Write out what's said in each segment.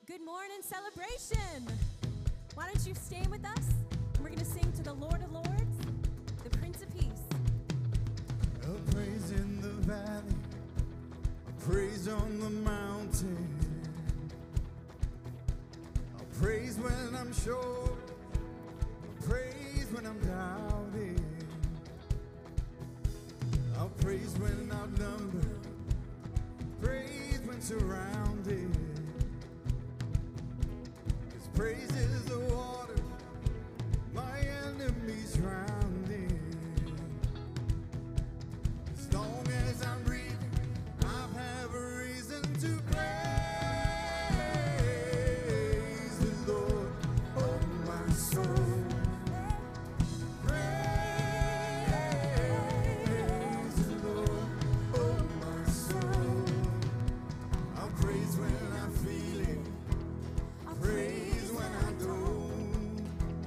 Good morning, celebration. Why don't you stand with us? And we're going to sing to the Lord of Lords, the Prince of Peace. A praise in the valley, a praise on the mountain. I'll praise when I'm sure, I'll praise when I'm doubting. I'll praise when outnumbered, praise when surrounded. His praise is the water my enemies drowning. As long as I'm breathing, I have a reason to praise the Lord, oh my soul. Praise the Lord, oh my soul. I'll praise when I feel it, I'll praise when I don't.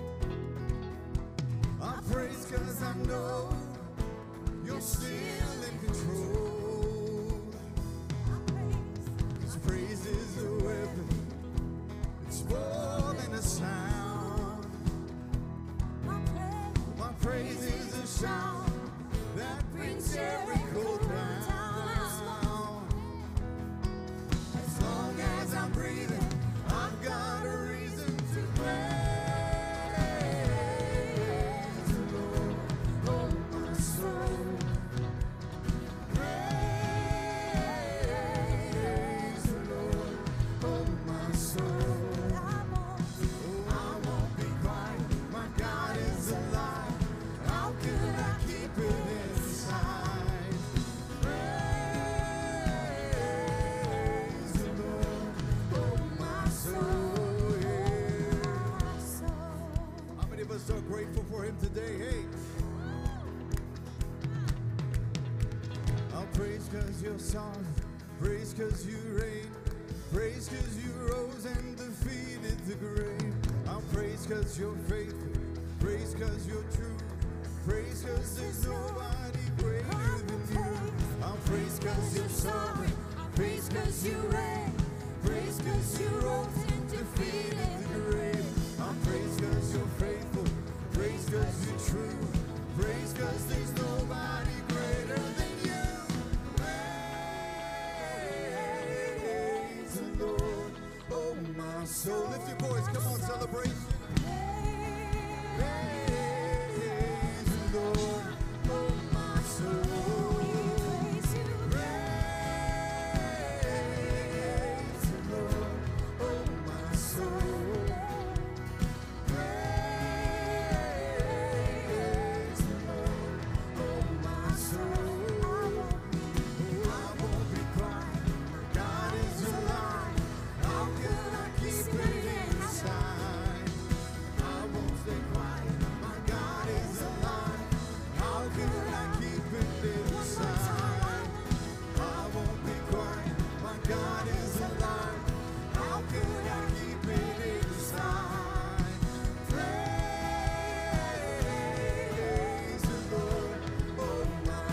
I'll praise 'cause I know you're still in control. 'Cause praise is a weapon, it's more than a sound. My praise is a shout that brings Jericho down. As long as I'm breathing, I've got a reason to praise the Lord, oh my soul. Praise the Lord, oh my soul. Oh, I won't be quiet, my God is alive. How could I keep it inside? Praise the Lord, oh my soul, yeah. How many of us are grateful for him today? Hey, I'll praise 'cause you're sovereign, praise 'cause you reign, praise 'cause you rose and defeated the grave. I'll praise 'cause you're faithful, praise 'cause you're true, praise 'cause there's nobody greater than you. I'll praise 'cause you're sovereign, praise 'cause you reign, praise 'cause you rose and defeated the grave. I'll praise 'cause you're faithful, praise 'cause you're true, praise 'cause there's nobody greater than you. Praise the Lord, oh my soul. Lift your voice, come on, celebration. Praise the Lord, oh my soul. Praise the Lord, oh my soul. Praise the Lord, oh my soul. I won't be quiet, my God is alive. How could I keep it inside? I won't stay quiet, my God is alive. How could I keep it inside? I won't be quiet, my God is alive. How could I keep it inside? Praise the Lord, oh my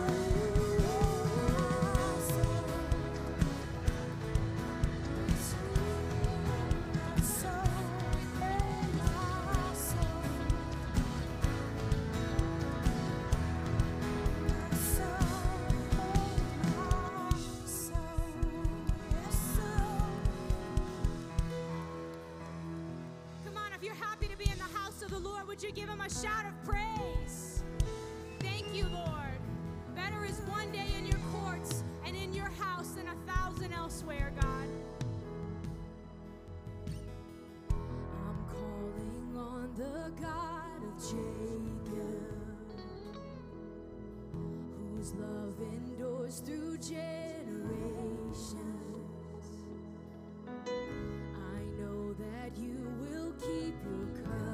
Come on, if you're happy to be in the house of the Lord, would you give him a shout of praise? Thank you, Lord. Better is one day in your courts and in your house than 1,000 elsewhere, God. I'm calling on the God of Jacob, whose love endures through generations. I know that you will keep your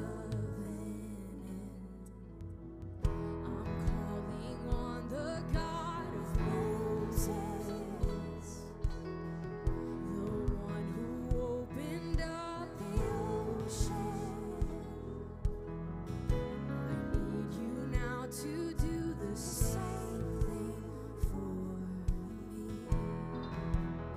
covenant. I'm calling on the God of Moses, the one who opened up the ocean. I need you now to do the same thing for me.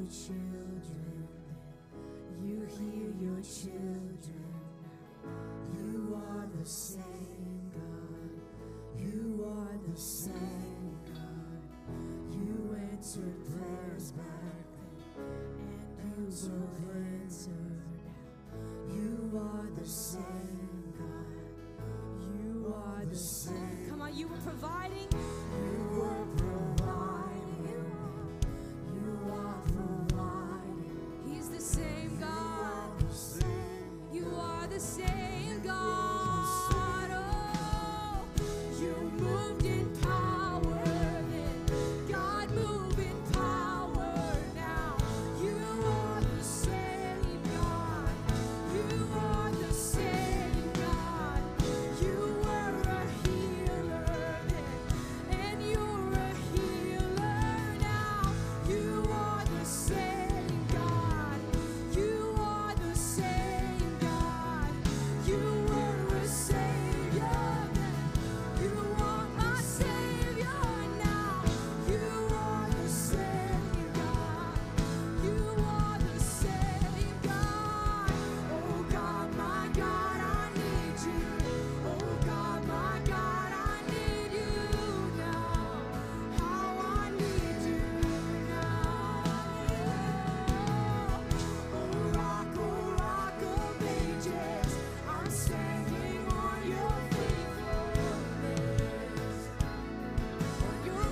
your children. You hear your children. You are the same God. You are the same God. You answered prayers back then, and you will answer now. You are the same God. You are the same. Come on, you were providing. You are providing. You are providing. He's the same God. You are the same God. Oh, you moved in power then. God move in power now. You are the same God. You are the same God. You were a healer then, and you're a healer now. You are the same God. You are the same God. You were a savior then. You are my savior now. You are the same God. You are the same God. Oh God, my God, I need you. Oh God, my God, I need you now. How I need you now. Oh rock of ages, I'm standing on your faithfulness, on your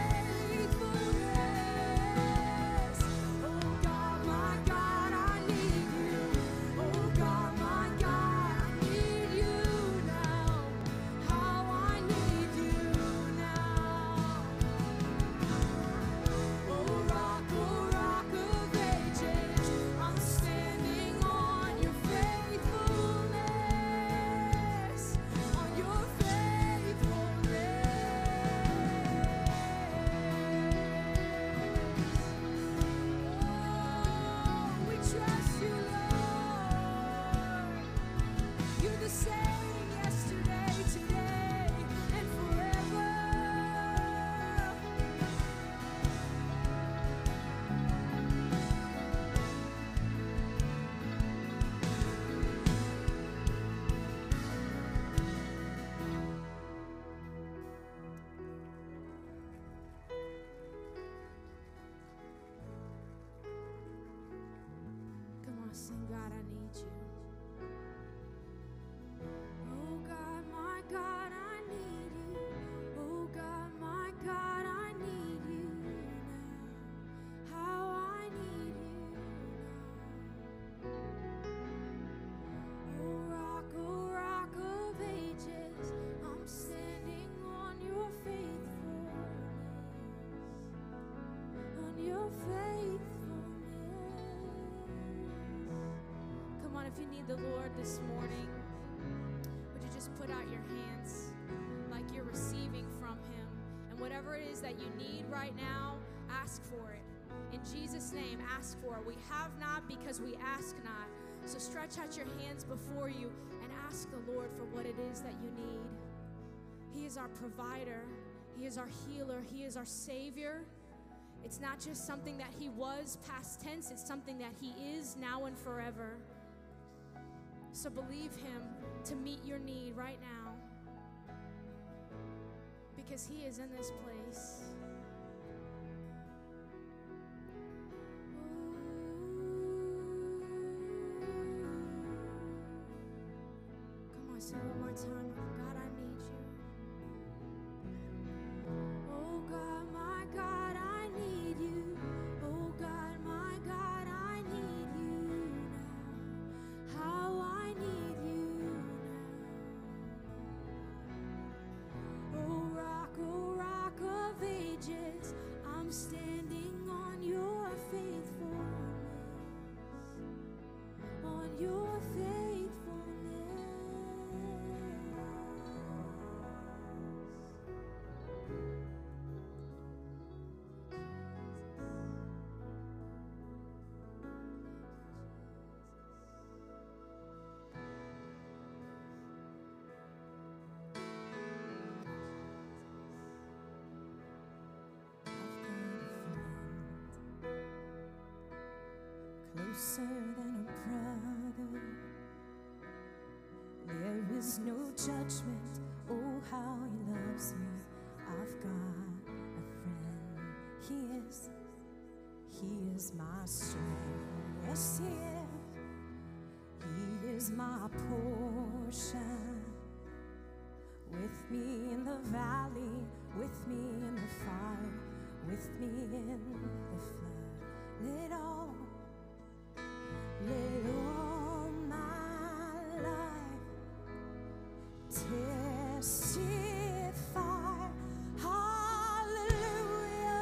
faithfulness. Oh God, my God, I need you. Oh God, my God, I need you now. How I need you now. Oh rock of ages, I'm standing on your faithfulness, on your faithfulness. Oh, we trust you, Lord. You're the same yesterday, today, and forever. Come on, sing, God, I need you. Oh God, my God, I need you. Oh God, my God, I need you now. How I need you now. Oh rock of ages, I'm standing on your faithfulness, on your faithfulness. Come on, if you need the Lord this morning, would you just put out your hands like you're receiving from him? And whatever it is that you need right now, ask for it. In Jesus' name, ask for it. We have not because we ask not. So stretch out your hands before you and ask the Lord for what it is that you need. He is our provider. He is our healer. He is our Savior. It's not just something that he was past tense. It's something that he is now and forever. So believe him to meet your need right now, because he is in this place. Come on, say it one more time. God, I need you. Oh God, my God, I need you. Oh God, my God, I need you now. How I need you now. Oh rock of ages. closer than a brother. There is no judgment. Oh, how he loves me. I've got a friend. He is my strength. Yes, he is. He is my portion. With me in the valley, with me in the fire, with me in the flood. Let all my life testify. Hallelujah.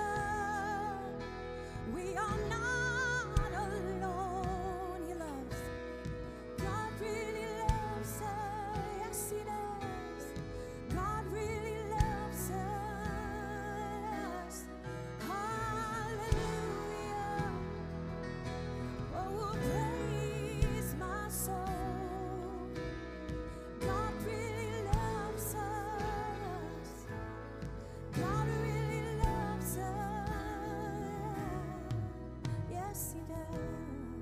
We are not alone. He loves. God really loves us. Yes, he does. God really loves us. Hallelujah. Oh, praise my soul. God really loves us. God really loves us. Yes, he does.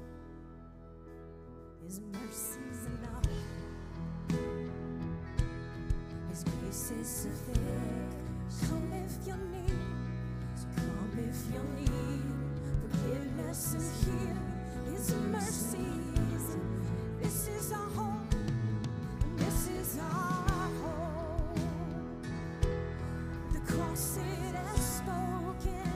His mercy's enough. His grace is sufficient. Come if you need. Come if you need forgiveness and healing. His mercies. This is our hope. This is our hope. The cross it has spoken.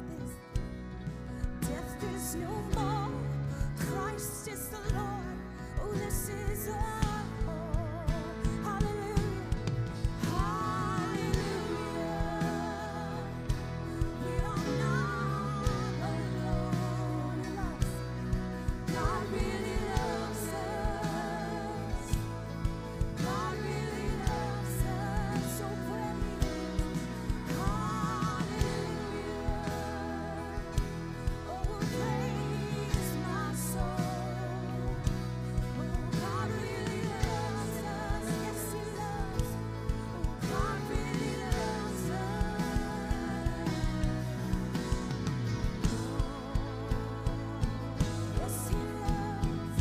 Death is no more. Christ is the Lord. Oh, this is our hope. Hallelujah. Hallelujah. We are not alone. God really loves us. God really loves us. So praise. Hallelujah. Oh, praise my soul. Oh, God really loves us. Yes, he loves. Oh, God really loves us. Yes, he loves.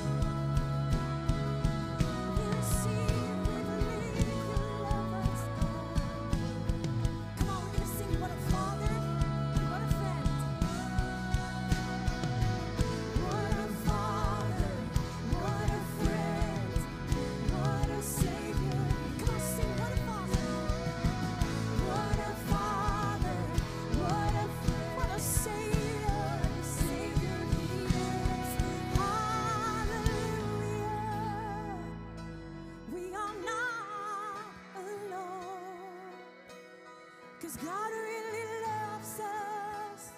We receive, we believe you love us, God. Come on, we're gonna sing what a father, what a friend. What a father, what a friend, what a savior. Come on, sing what a father. What a father, what a savior, savior he is. Hallelujah. We are not alone. 'Cause God really loves us.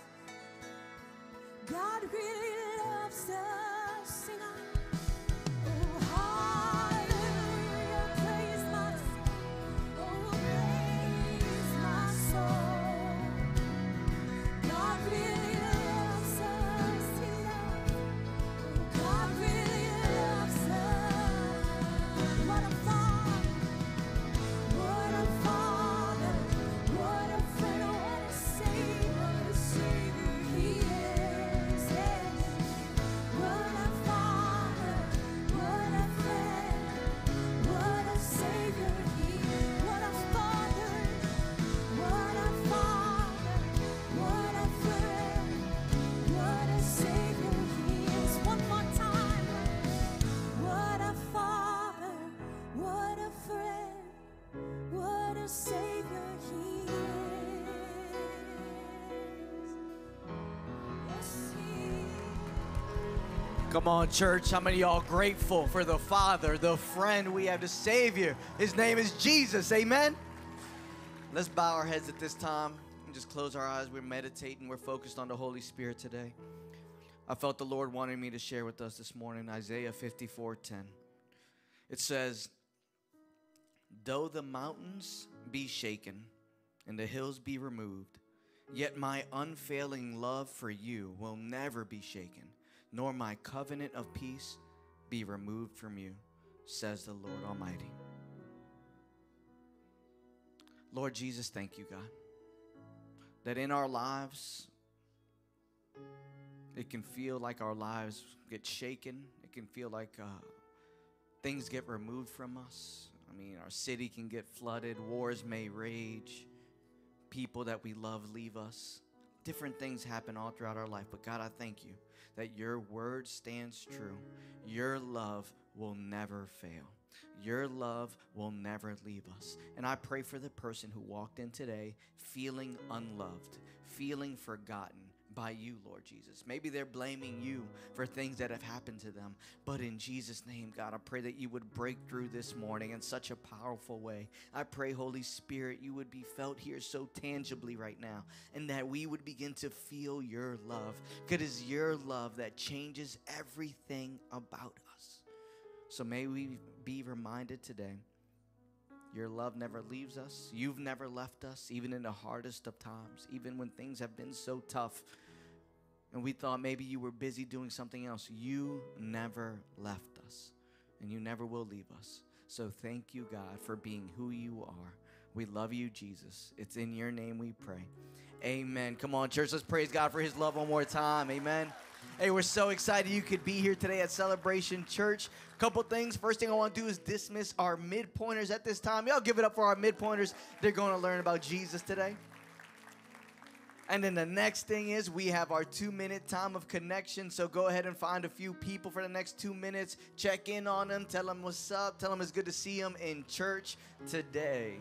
God really loves us. Sing on. Oh, hallelujah. Praise my soul. Oh, praise my soul. God really loves us. He loves. God really loves us. What a father. What a father, what a friend, what a savior he is. Yes. What a father, what a friend, what a savior he is. What a father, what a father, what a friend, what a savior he is. One more time. What a father, what a friend. What a savior he is. Yes, he is. Come on, church. How many of y'all grateful for the Father, the friend we have, the Savior? His name is Jesus. Amen? Let's bow our heads at this time and just close our eyes. We're meditating. We're focused on the Holy Spirit today. I felt the Lord wanted me to share with us this morning Isaiah 54:10. It says, though the mountains be shaken and the hills be removed, yet my unfailing love for you will never be shaken, nor my covenant of peace be removed from you, says the Lord Almighty. Lord Jesus, thank you, God, that in our lives, It can feel like our lives get shaken. It can feel like things get removed from us. I mean, our city can get flooded. Wars may rage. People that we love leave us. Different things happen all throughout our life. But God, I thank you that your word stands true. Your love will never fail. Your love will never leave us. And I pray for the person who walked in today feeling unloved, feeling forgotten by you, Lord Jesus. Maybe they're blaming you for things that have happened to them. But in Jesus' name, God, I pray that you would break through this morning in such a powerful way. I pray, Holy Spirit, you would be felt here so tangibly right now, and that we would begin to feel your love. Because it's your love that changes everything about us. So may we be reminded today, your love never leaves us. You've never left us, even in the hardest of times, even when things have been so tough and we thought maybe you were busy doing something else. You never left us, and you never will leave us. So thank you, God, for being who you are. We love you, Jesus. It's in your name we pray. Amen. Come on, church, let's praise God for his love one more time. Amen. Hey, we're so excited you could be here today at Celebration Church. Couple things. First thing I want to do is dismiss our mid-pointers at this time. Y'all give it up for our mid-pointers. They're going to learn about Jesus today. And then the next thing is we have our 2-minute time of connection. So go ahead and find a few people for the next 2 minutes. Check in on them. Tell them what's up. Tell them it's good to see them in church today.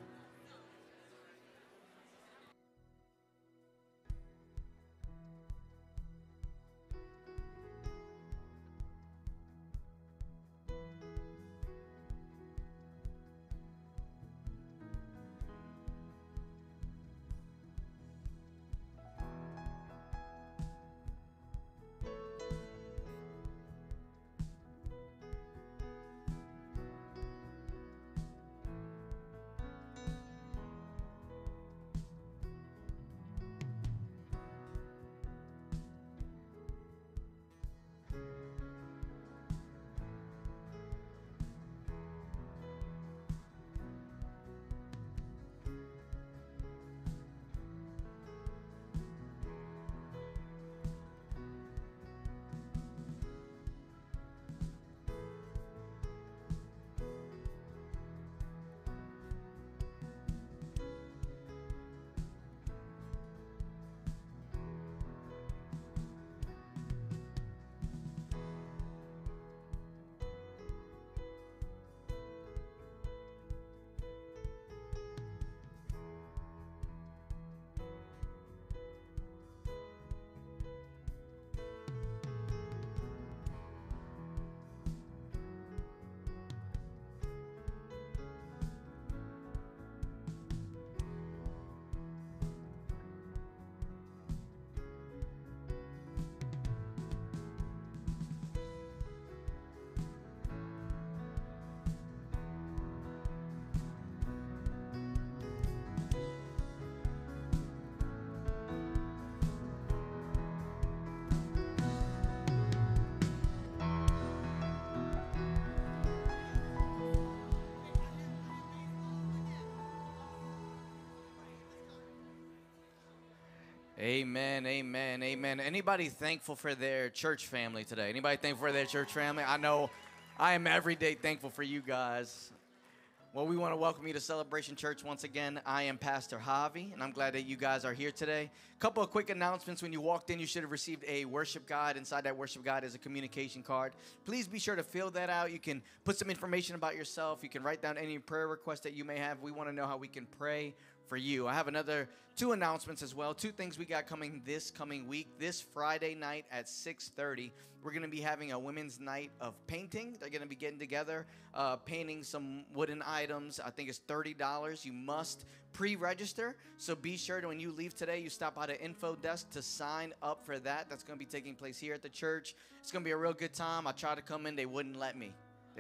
Amen, amen, amen. Anybody thankful for their church family today? Anybody thankful for their church family? I know I am every day thankful for you guys. Well, we want to welcome you to Celebration Church once again. I am Pastor Javi, and I'm glad that you guys are here today. A couple of quick announcements. When you walked in, you should have received a worship guide. Inside that worship guide is a communication card. Please be sure to fill that out. You can put some information about yourself. You can write down any prayer requests that you may have. We want to know how we can pray for you. I have another 2 announcements as well. 2 things we got coming this coming week. This Friday night at 6:30, we're going to be having a women's night of painting. They're going to be getting together, painting some wooden items. I think it's $30. You must pre-register. So be sure to, when you leave today, you stop by the info desk to sign up for that. That's going to be taking place here at the church. It's going to be a real good time. I tried to come in. They wouldn't let me.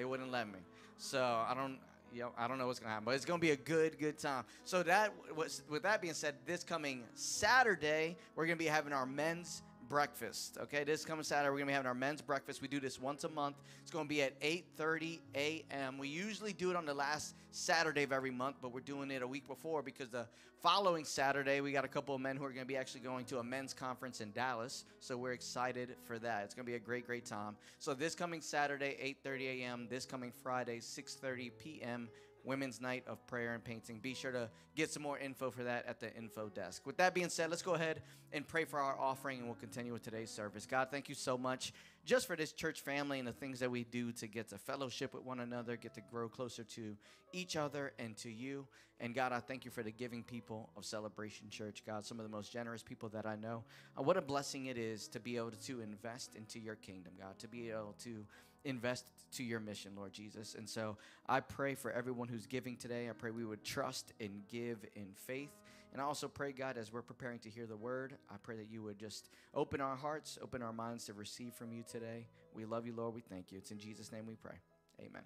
So I don't know what's going to happen, but it's going to be a good time. So with that being said, this coming Saturday, we're going to be having our men's breakfast. Okay, this coming Saturday, we're going to be having our men's breakfast. We do this once a month. It's going to be at 8:30 a.m. We usually do it on the last Saturday of every month, but we're doing it a week before because the following Saturday, we got a couple of men who are going to be actually going to a men's conference in Dallas. So we're excited for that. It's going to be a great, great time. So this coming Saturday, 8:30 a.m., this coming Friday, 6:30 p.m., Women's Night of Prayer and Painting. Be sure to get some more info for that at the info desk. With that being said, let's go ahead and pray for our offering, and we'll continue with today's service. God, thank you so much just for this church family and the things that we do to get to fellowship with one another, get to grow closer to each other and to you. And God, I thank you for the giving people of Celebration Church. God, some of the most generous people that I know. What a blessing it is to be able to invest into your kingdom, God, to be able to invest to your mission, Lord Jesus. And so I pray for everyone who's giving today. I pray we would trust and give in faith. And I also pray, God, as we're preparing to hear the word, I pray that you would just open our hearts, open our minds to receive from you today. We love you, Lord. We thank you. It's in Jesus' name we pray. Amen.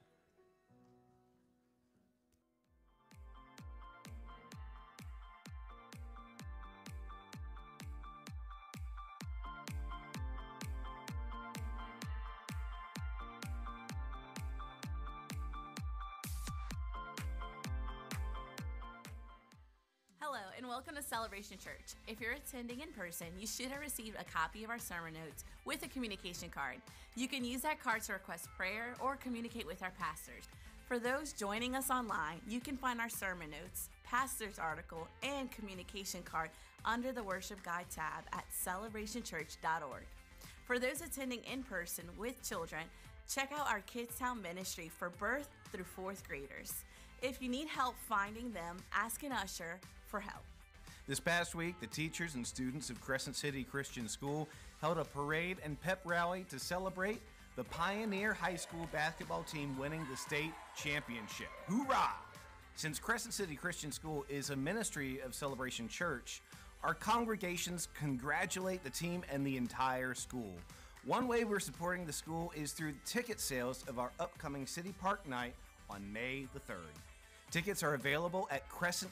Hello, and welcome to Celebration Church. If you're attending in person, you should have received a copy of our sermon notes with a communication card. You can use that card to request prayer or communicate with our pastors. For those joining us online, you can find our sermon notes, pastor's article, and communication card under the Worship Guide tab at celebrationchurch.org. For those attending in person with children, check out our Kids Town ministry for birth through fourth graders. If you need help finding them, ask an usher for help. This past week, the teachers and students of Crescent City Christian School held a parade and pep rally to celebrate the Pioneer High School basketball team winning the state championship. Hoorah! Since Crescent City Christian School is a ministry of Celebration Church, our congregations congratulate the team and the entire school. One way we're supporting the school is through ticket sales of our upcoming City Park Night on May the 3rd. Tickets are available at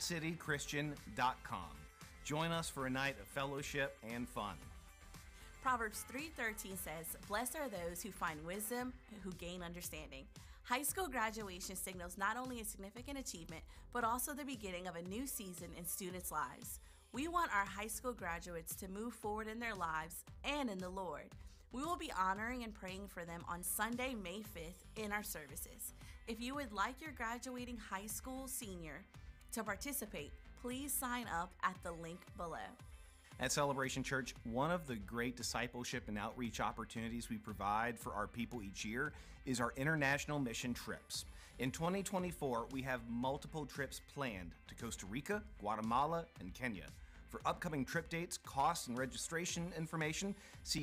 crescentcitychristian.com. Join us for a night of fellowship and fun. Proverbs 3:13 says, "Blessed are those who find wisdom, who gain understanding." High school graduation signals not only a significant achievement, but also the beginning of a new season in students' lives. We want our high school graduates to move forward in their lives and in the Lord. We will be honoring and praying for them on Sunday, May 5th in our services. If you would like your graduating high school senior to participate, please sign up at the link below. At Celebration Church, one of the great discipleship and outreach opportunities we provide for our people each year is our international mission trips. In 2024, we have multiple trips planned to Costa Rica, Guatemala, and Kenya. For upcoming trip dates, costs, and registration information, see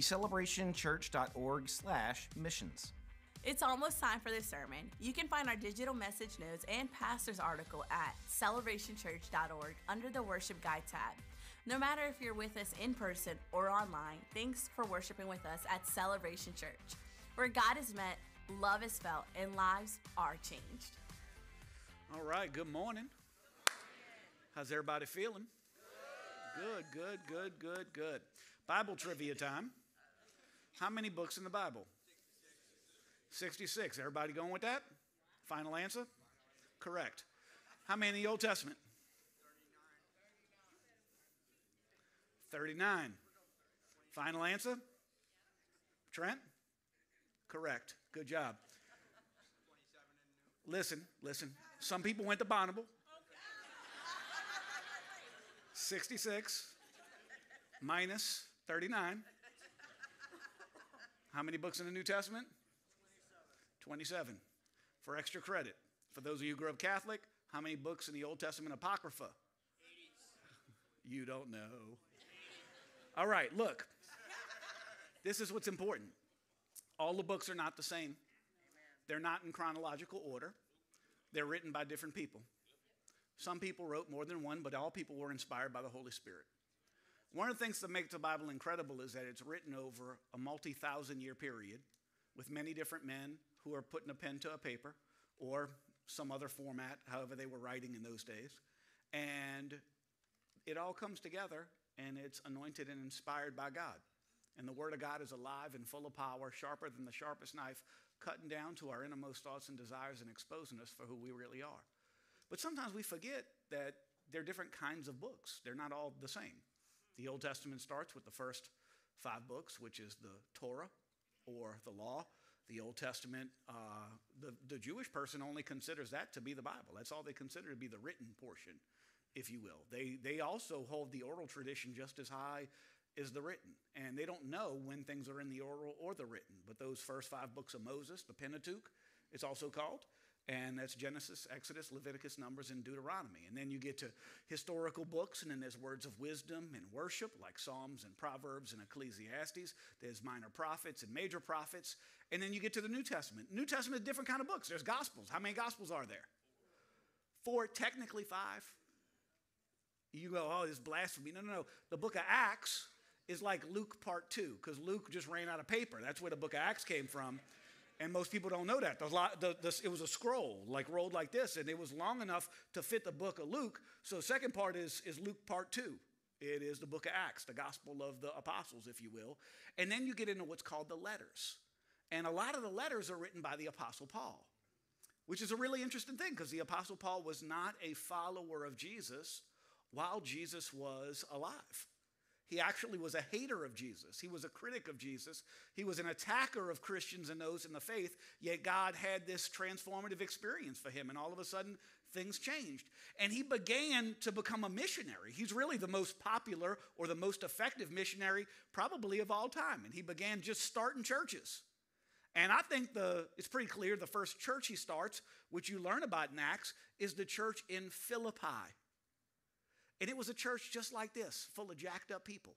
celebrationchurch.org/missions. It's almost time for this sermon. You can find our digital message notes and pastor's article at celebrationchurch.org under the Worship Guide tab. No matter if you're with us in person or online, thanks for worshiping with us at Celebration Church, where God is met, love is felt, and lives are changed. All right, good morning. How's everybody feeling? Good. Bible trivia time. How many books in the Bible? 66. Everybody going with that? Final answer? Correct. How many in the Old Testament? 39. Final answer? Trent? Correct. Good job. Listen. Some people went to Bonneville. 66 minus 39. How many books in the New Testament? 27. For extra credit, for those of you who grew up Catholic, how many books in the Old Testament Apocrypha? 80. You don't know. All right, look. This is what's important. All the books are not the same. They're not in chronological order. They're written by different people. Some people wrote more than one, but all people were inspired by the Holy Spirit. One of the things that makes the Bible incredible is that it's written over a multi-thousand-year period with many different men who are putting a pen to a paper or some other format, however they were writing in those days. And it all comes together, and it's anointed and inspired by God. And the Word of God is alive and full of power, sharper than the sharpest knife, cutting down to our innermost thoughts and desires and exposing us for who we really are. But sometimes we forget that there are different kinds of books. They're not all the same. The Old Testament starts with the first 5 books, which is the Torah or the law. The Old Testament, the Jewish person only considers that to be the Bible. That's all they consider to be the written portion, if you will. They also hold the oral tradition just as high as the written. And they don't know when things are in the oral or the written. But those first 5 books of Moses, the Pentateuch, it's also called. And that's Genesis, Exodus, Leviticus, Numbers, and Deuteronomy. And then you get to historical books, and then there's words of wisdom and worship, like Psalms and Proverbs and Ecclesiastes. There's minor prophets and major prophets. And then you get to the New Testament. New Testament is a different kind of books. There's Gospels. How many Gospels are there? 4, technically 5. You go, oh, this is blasphemy. No. The book of Acts is like Luke part 2, because Luke just ran out of paper. That's where the book of Acts came from. And most people don't know that. It was a scroll, like rolled like this, and it was long enough to fit the book of Luke. So the second part is Luke part 2. It is the book of Acts, the gospel of the apostles, if you will. And then you get into what's called the letters. And a lot of the letters are written by the Apostle Paul, which is a really interesting thing, because the Apostle Paul was not a follower of Jesus while Jesus was alive. He actually was a hater of Jesus. He was a critic of Jesus. He was an attacker of Christians and those in the faith, yet God had this transformative experience for him, and all of a sudden, things changed. And he began to become a missionary. He's really the most popular or the most effective missionary probably of all time, and he began just starting churches. And I think it's pretty clear the first church he starts, which you learn about in Acts, is the church in Philippi. And it was a church just like this, full of jacked up people.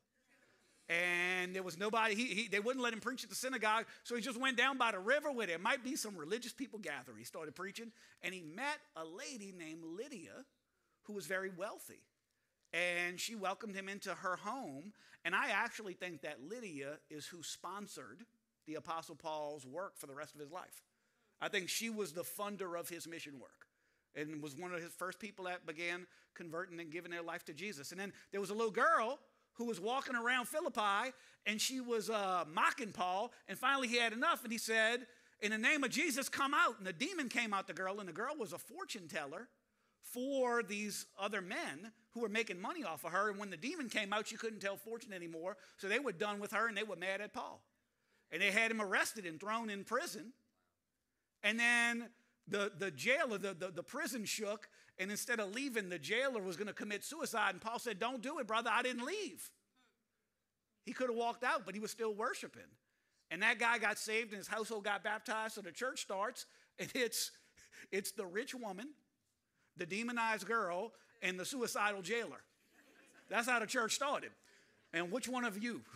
And there was nobody, they wouldn't let him preach at the synagogue, so he just went down by the river where there might be some religious people gathering. He started preaching, and he met a lady named Lydia who was very wealthy. And she welcomed him into her home. And I actually think that Lydia is who sponsored the Apostle Paul's work for the rest of his life. I think she was the funder of his mission work, and was one of his first people that began converting and giving their life to Jesus. And then there was a little girl who was walking around Philippi, and she was mocking Paul, and finally he had enough, and he said, in the name of Jesus, come out. And the demon came out the girl, and the girl was a fortune teller for these other men who were making money off of her. And when the demon came out, she couldn't tell fortune anymore, so they were done with her, and they were mad at Paul. And they had him arrested and thrown in prison. And then the jailer, the prison shook, and instead of leaving, the jailer was going to commit suicide. And Paul said, don't do it, brother. I didn't leave. He could have walked out, but he was still worshiping. And that guy got saved, and his household got baptized. So the church starts, and it's the rich woman, the demonized girl, and the suicidal jailer. That's how the church started. And which one of you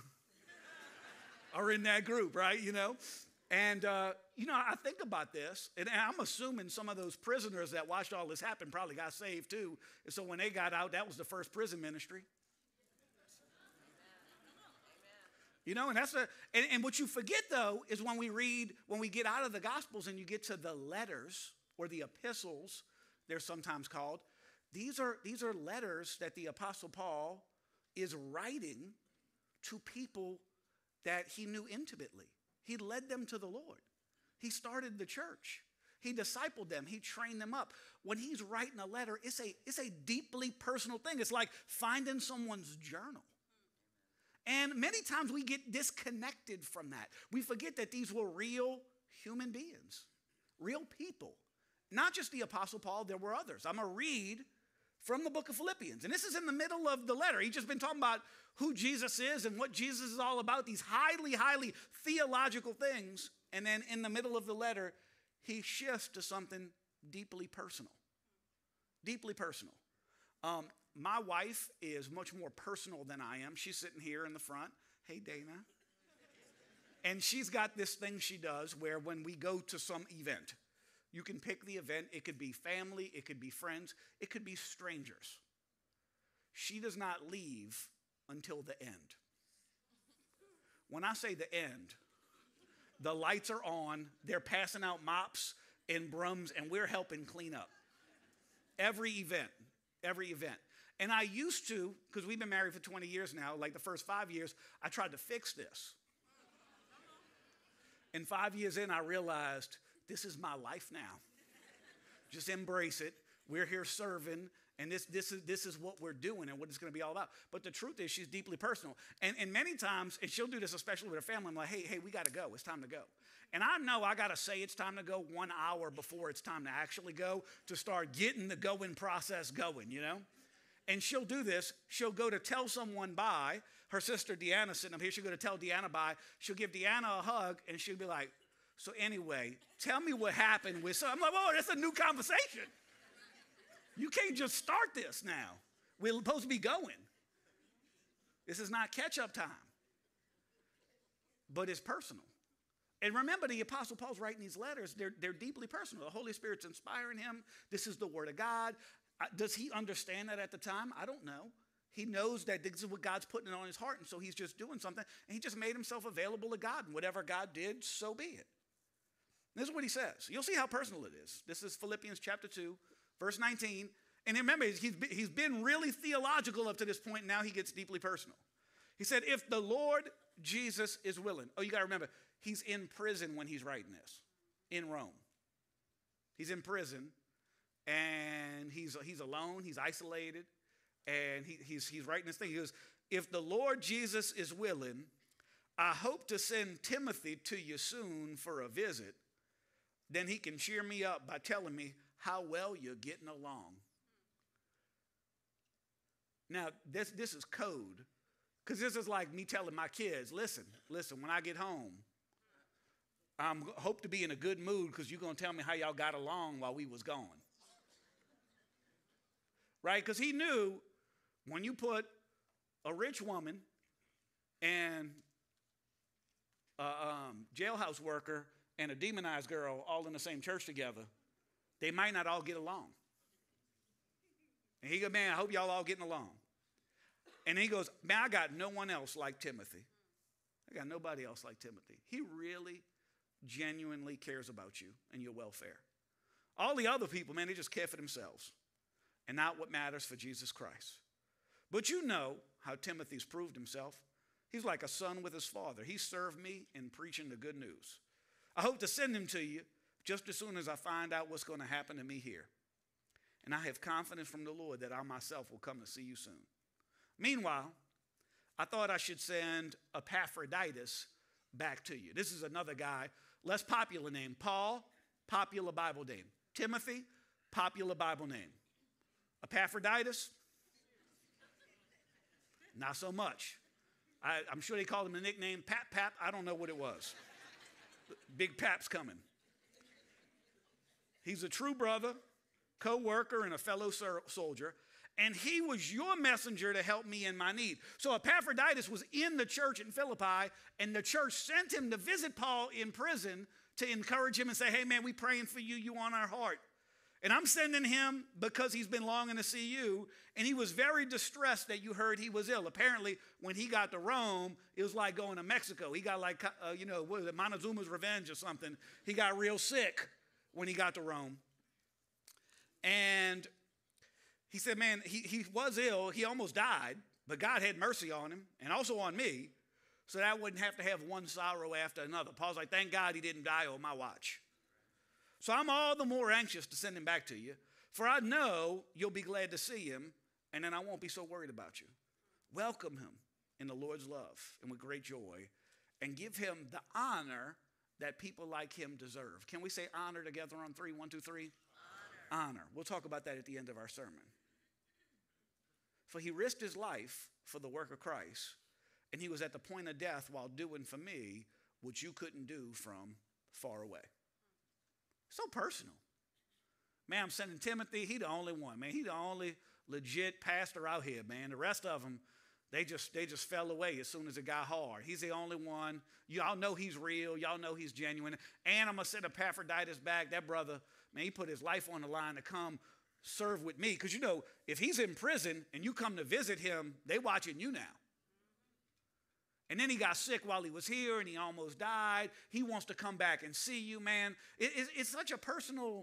are in that group, right? And, I think about this, and I'm assuming some of those prisoners that watched all this happen probably got saved too. And so when they got out, that was the first prison ministry. And what you forget, though, is when we get out of the Gospels and you get to the letters, or the epistles, they're sometimes called, these are letters that the Apostle Paul is writing to people that he knew intimately. He led them to the Lord. He started the church. He discipled them. He trained them up. When he's writing a letter, it's a deeply personal thing. It's like finding someone's journal. And many times we get disconnected from that. We forget that these were real human beings, real people. Not just the Apostle Paul, there were others. I'm going to read from the book of Philippians. And this is in the middle of the letter. He's just been talking about who Jesus is and what Jesus is all about, these highly, highly theological things. And then in the middle of the letter, he shifts to something deeply personal. Deeply personal. My wife is much more personal than I am. She's sitting here in the front. Hey, Dana. And she's got this thing she does where when we go to some event, you can pick the event. It could be family. It could be friends. It could be strangers. She does not leave until the end. When I say the end, the lights are on. They're passing out mops and brooms, and we're helping clean up. Every event. And I used to, because we've been married for 20 years now, like the first 5 years, I tried to fix this. And 5 years in, I realized this is my life now. Just embrace it. We're here serving, and this is what we're doing and what it's going to be all about. But the truth is, she's deeply personal. And many times, and she'll do this especially with her family, I'm like, hey, we got to go. It's time to go. And I know I got to say it's time to go 1 hour before it's time to actually go to start getting the going process going, you know? And she'll do this. She'll go to tell someone bye. Her sister Deanna sitting up here. She'll go to tell Deanna bye. She'll give Deanna a hug, and she'll be like, so anyway, tell me what happened with. So I'm like, whoa, that's a new conversation. You can't just start this now. We're supposed to be going. This is not catch-up time. But it's personal. And remember, the Apostle Paul's writing these letters. They're deeply personal. The Holy Spirit's inspiring him. This is the Word of God. Does he understand that at the time? I don't know. He knows that this is what God's putting on his heart, and so he's just doing something, and he just made himself available to God, and whatever God did, so be it. This is what he says. You'll see how personal it is. This is Philippians chapter 2, verse 19. And remember, he's been really theological up to this point, and now he gets deeply personal. He said, if the Lord Jesus is willing. Oh, you got to remember, he's in prison when he's writing this, in Rome. He's in prison. And he's alone, he's isolated, and he's writing this thing. He goes, if the Lord Jesus is willing, I hope to send Timothy to you soon for a visit. Then he can cheer me up by telling me how well you're getting along. Now, this is code, because this is like me telling my kids, listen, when I get home, I hope to be in a good mood because you're going to tell me how y'all got along while we was gone. Right? Because he knew when you put a rich woman and a jailhouse worker and a demonized girl all in the same church together, they might not all get along. And he goes, man, I hope y'all all getting along. And he goes, man, I got no one else like Timothy. I got nobody else like Timothy. He really genuinely cares about you and your welfare. All the other people, man, they just care for themselves and not what matters for Jesus Christ. But you know how Timothy's proved himself. He's like a son with his father. He served me in preaching the good news. I hope to send him to you just as soon as I find out what's going to happen to me here. And I have confidence from the Lord that I myself will come to see you soon. Meanwhile, I thought I should send Epaphroditus back to you. This is another guy, less popular name. Paul, popular Bible name. Timothy, popular Bible name. Epaphroditus, not so much. I'm sure they called him the nickname Pap. I don't know what it was. Big Pap's coming. He's a true brother, co-worker, and a fellow soldier, and he was your messenger to help me in my need. So Epaphroditus was in the church in Philippi, and the church sent him to visit Paul in prison to encourage him and say, hey, man, we praying for you. You on our heart. And I'm sending him because he's been longing to see you. And he was very distressed that you heard he was ill. Apparently, when he got to Rome, it was like going to Mexico. He got like, what was it, Montezuma's Revenge or something. He got real sick when he got to Rome. And he said, man, he was ill. He almost died. But God had mercy on him and also on me. So that I wouldn't have to have one sorrow after another. Paul's like, thank God he didn't die on my watch. So I'm all the more anxious to send him back to you, for I know you'll be glad to see him, and then I won't be so worried about you. Welcome him in the Lord's love and with great joy, and give him the honor that people like him deserve. Can we say honor together on three? 1, 2, 3. Honor. We'll talk about that at the end of our sermon. For he risked his life for the work of Christ, and he was at the point of death while doing for me what you couldn't do from far away. So personal. Man, I'm sending Timothy. He the only one, man. He the only legit pastor out here, man. The rest of them, they just fell away as soon as it got hard. He's the only one. Y'all know he's real. Y'all know he's genuine. And I'm going to send Epaphroditus back. That brother, man, he put his life on the line to come serve with me. Because, if he's in prison and you come to visit him, they watching you now. And then he got sick while he was here, and he almost died. He wants to come back and see you, man. It's such a personal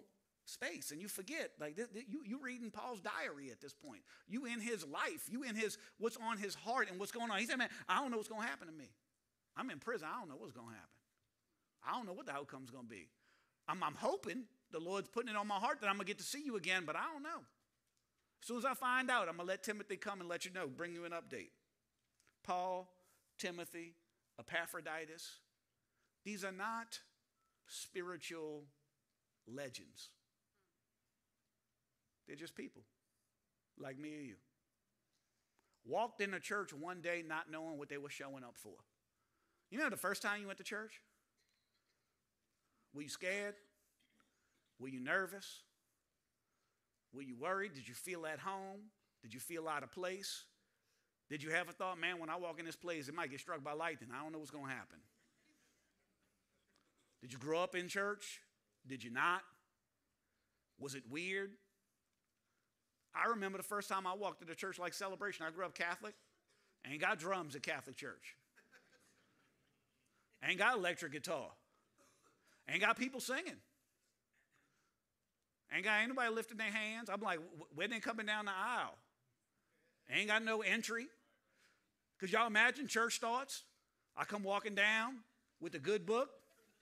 space, and you forget. Like you reading Paul's diary at this point. You in his life. You in his what's on his heart and what's going on. He said, man, I don't know what's going to happen to me. I'm in prison. I don't know what's going to happen. I don't know what the outcome's going to be. I'm hoping the Lord's putting it on my heart that I'm going to get to see you again, but I don't know. As soon as I find out, I'm going to let Timothy come and let you know, bring you an update. Paul, Timothy, Epaphroditus, these are not spiritual legends. They're just people like me or you. Walked in the church one day not knowing what they were showing up for. You know the first time you went to church? Were you scared? Were you nervous? Were you worried? Did you feel at home? Did you feel out of place? Did you ever thought, man, when I walk in this place, it might get struck by lightning. I don't know what's going to happen. Did you grow up in church? Did you not? Was it weird? I remember the first time I walked into church like Celebration. I grew up Catholic. Ain't got drums at Catholic church. Ain't got electric guitar. Ain't got people singing. Ain't got anybody lifting their hands. I'm like, when they coming down the aisle? Ain't got no entry. Because y'all imagine church starts. I come walking down with a good book.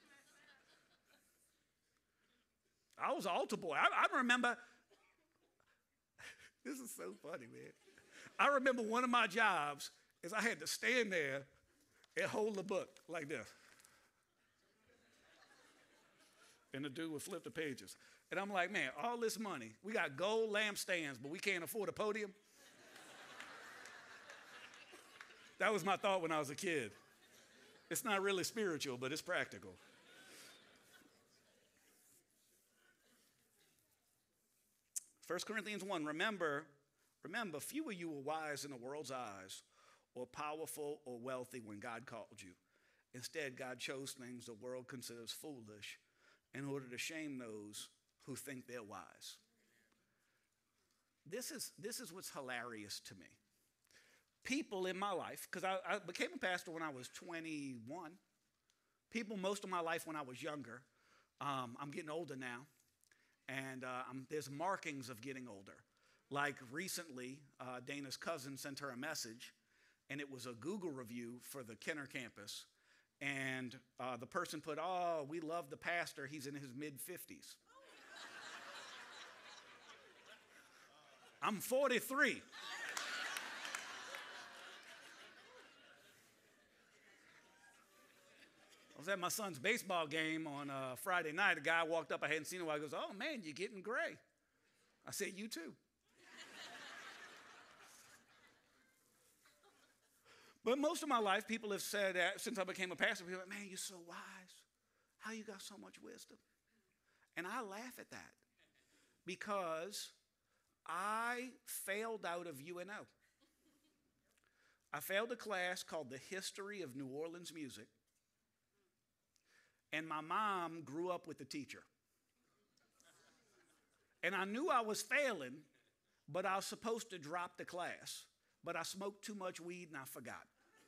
I was an altar boy. I remember, this is so funny, man. I remember one of my jobs is I had to stand there and hold the book like this. And the dude would flip the pages. And I'm like, man, all this money, we got gold lampstands, but we can't afford a podium. That was my thought when I was a kid. It's not really spiritual, but it's practical. First Corinthians 1, remember, few of you were wise in the world's eyes, or powerful or wealthy when God called you. Instead, God chose things the world considers foolish in order to shame those who think they're wise. This is what's hilarious to me. People in my life, because I became a pastor when I was 21. People most of my life when I was younger. I'm getting older now. And there's markings of getting older. Like recently, Dana's cousin sent her a message, and it was a Google review for the Kenner campus. And the person put, oh, we love the pastor. He's in his mid-50s. I'm 43. I was at my son's baseball game on Friday night. A guy walked up. I hadn't seen him. He goes, oh, man, you're getting gray. I said, you too. But most of my life, people have said that since I became a pastor, people are like, man, you're so wise. How you got so much wisdom? And I laugh at that because I failed out of UNO. I failed a class called the History of New Orleans Music. And my mom grew up with the teacher. And I knew I was failing, but I was supposed to drop the class. But I smoked too much weed and I forgot.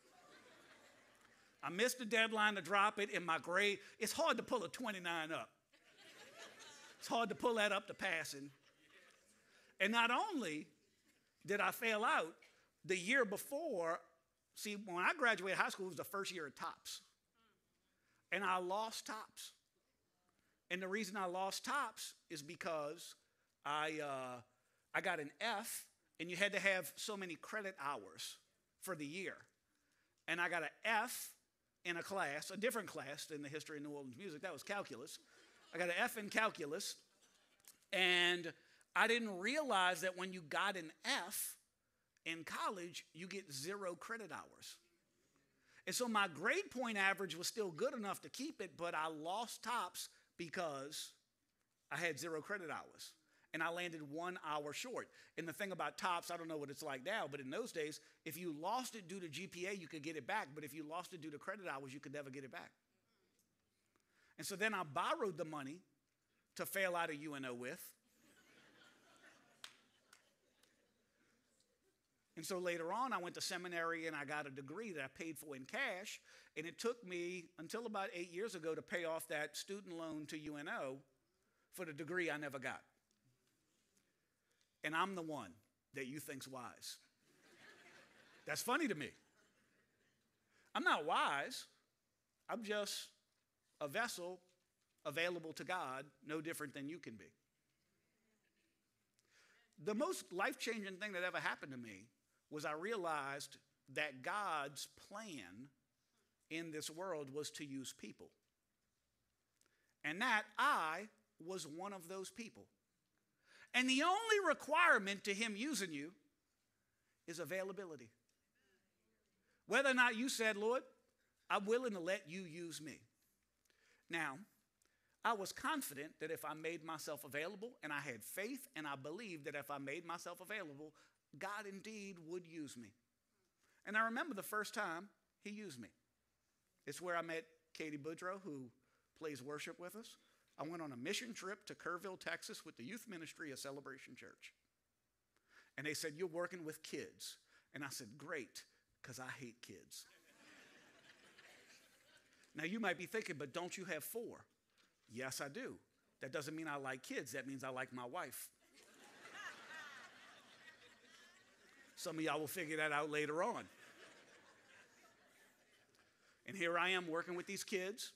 I missed the deadline to drop it in my grade. It's hard to pull a 29 up. It's hard to pull that up to passing. And not only did I fail out, the year before, see, when I graduated high school, it was the first year of TOPS. And I lost TOPS. And the reason I lost TOPS is because I got an F, and you had to have so many credit hours for the year. And I got an F in a class, a different class than the History of New Orleans Music. That was calculus. I got an F in calculus, and I didn't realize that when you got an F in college, you get 0 credit hours. And so my grade point average was still good enough to keep it, but I lost TOPS because I had 0 credit hours. And I landed 1 hour short. And the thing about TOPS, I don't know what it's like now, but in those days, if you lost it due to GPA, you could get it back. But if you lost it due to credit hours, you could never get it back. And so then I borrowed the money to fail out of UNO with. And so later on, I went to seminary and I got a degree that I paid for in cash. And it took me until about 8 years ago to pay off that student loan to UNO for the degree I never got. And I'm the one that you think's wise. That's funny to me. I'm not wise. I'm just a vessel available to God, no different than you can be. The most life-changing thing that ever happened to me was I realized that God's plan in this world was to use people. And that I was one of those people. And the only requirement to him using you is availability. Whether or not you said, Lord, I'm willing to let you use me. Now, I was confident that if I made myself available, and I had faith, and I believed that if I made myself available, God indeed would use me. And I remember the first time he used me. It's where I met Katie Boudreaux, who plays worship with us. I went on a mission trip to Kerrville, Texas with the youth ministry of Celebration Church. And they said, you're working with kids. And I said, great, because I hate kids. Now you might be thinking, but don't you have 4? Yes, I do. That doesn't mean I like kids. That means I like my wife. Some of y'all will figure that out later on. And here I am working with these kids,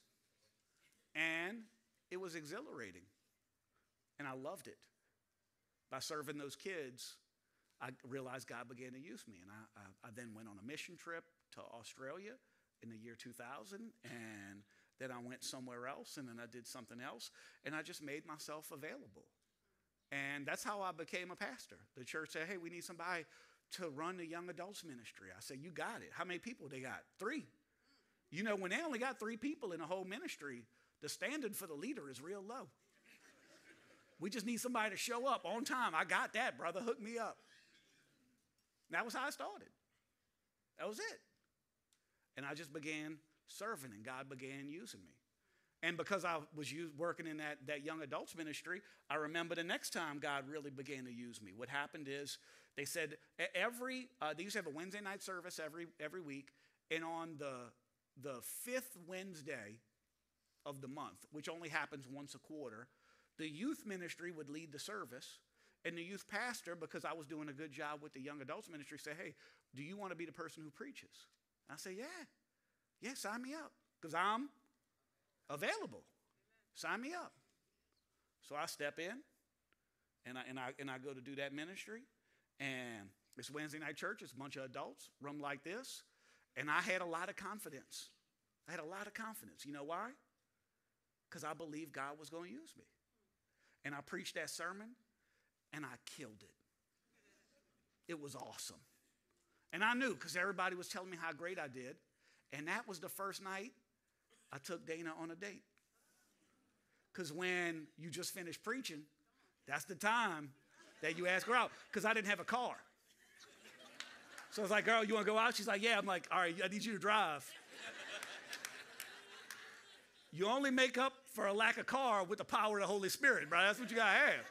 and it was exhilarating, and I loved it. By serving those kids, I realized God began to use me, and I then went on a mission trip to Australia in the year 2000, and then I went somewhere else, and then I did something else, and I just made myself available. And that's how I became a pastor. The church said, hey, we need somebody to run the young adults ministry. I said, you got it. How many people they got? 3. You know, when they only got 3 people in the whole ministry, the standard for the leader is real low. We just need somebody to show up on time. I got that, brother. Hook me up. That was how I started. That was it. And I just began serving, and God began using me. And because I was working in that young adults ministry, I remember the next time God really began to use me. What happened is they said they used to have a Wednesday night service every week, and on the 5th Wednesday of the month, which only happens once a quarter, the youth ministry would lead the service, and the youth pastor, because I was doing a good job with the young adults ministry, said, hey, do you want to be the person who preaches? I said, yeah, sign me up, because I'm available. Sign me up. So I step in, and I go to do that ministry, and it's Wednesday night church. It's a bunch of adults, room like this, and I had a lot of confidence. You know why? Because I believed God was going to use me. And I preached that sermon, and I killed it. It was awesome. And I knew, because everybody was telling me how great I did. And that was the first night I took Dana on a date. Because when you just finished preaching, that's the time that you ask her out. Because I didn't have a car. So I was like, girl, you want to go out? She's like, yeah. I'm like, all right, I need you to drive. You only make up for a lack of car with the power of the Holy Spirit, bro. That's what you got to have.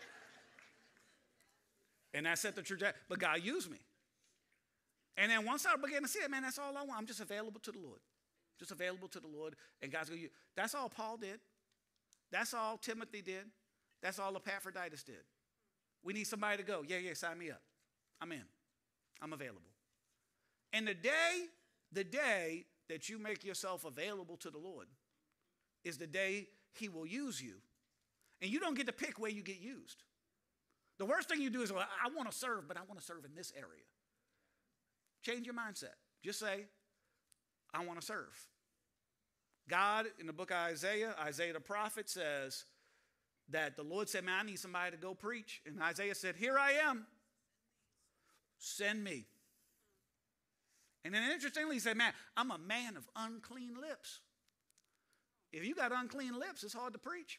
And that set the trajectory. But God used me. And then once I began to see it, man, that's all I want. I'm just available to the Lord. Just available to the Lord. And God's going to use. That's all Paul did. That's all Timothy did. That's all Epaphroditus did. We need somebody to go. Yeah, sign me up. I'm in. I'm available. And the day that you make yourself available to the Lord is the day he will use you. And you don't get to pick where you get used. The worst thing you do is, well, I want to serve, but I want to serve in this area. Change your mindset. Just say, I want to serve. God, in the book of Isaiah the prophet says that the Lord said, man, I need somebody to go preach. And Isaiah said, here I am. Send me. And then interestingly, he said, man, I'm a man of unclean lips. If you got unclean lips, it's hard to preach.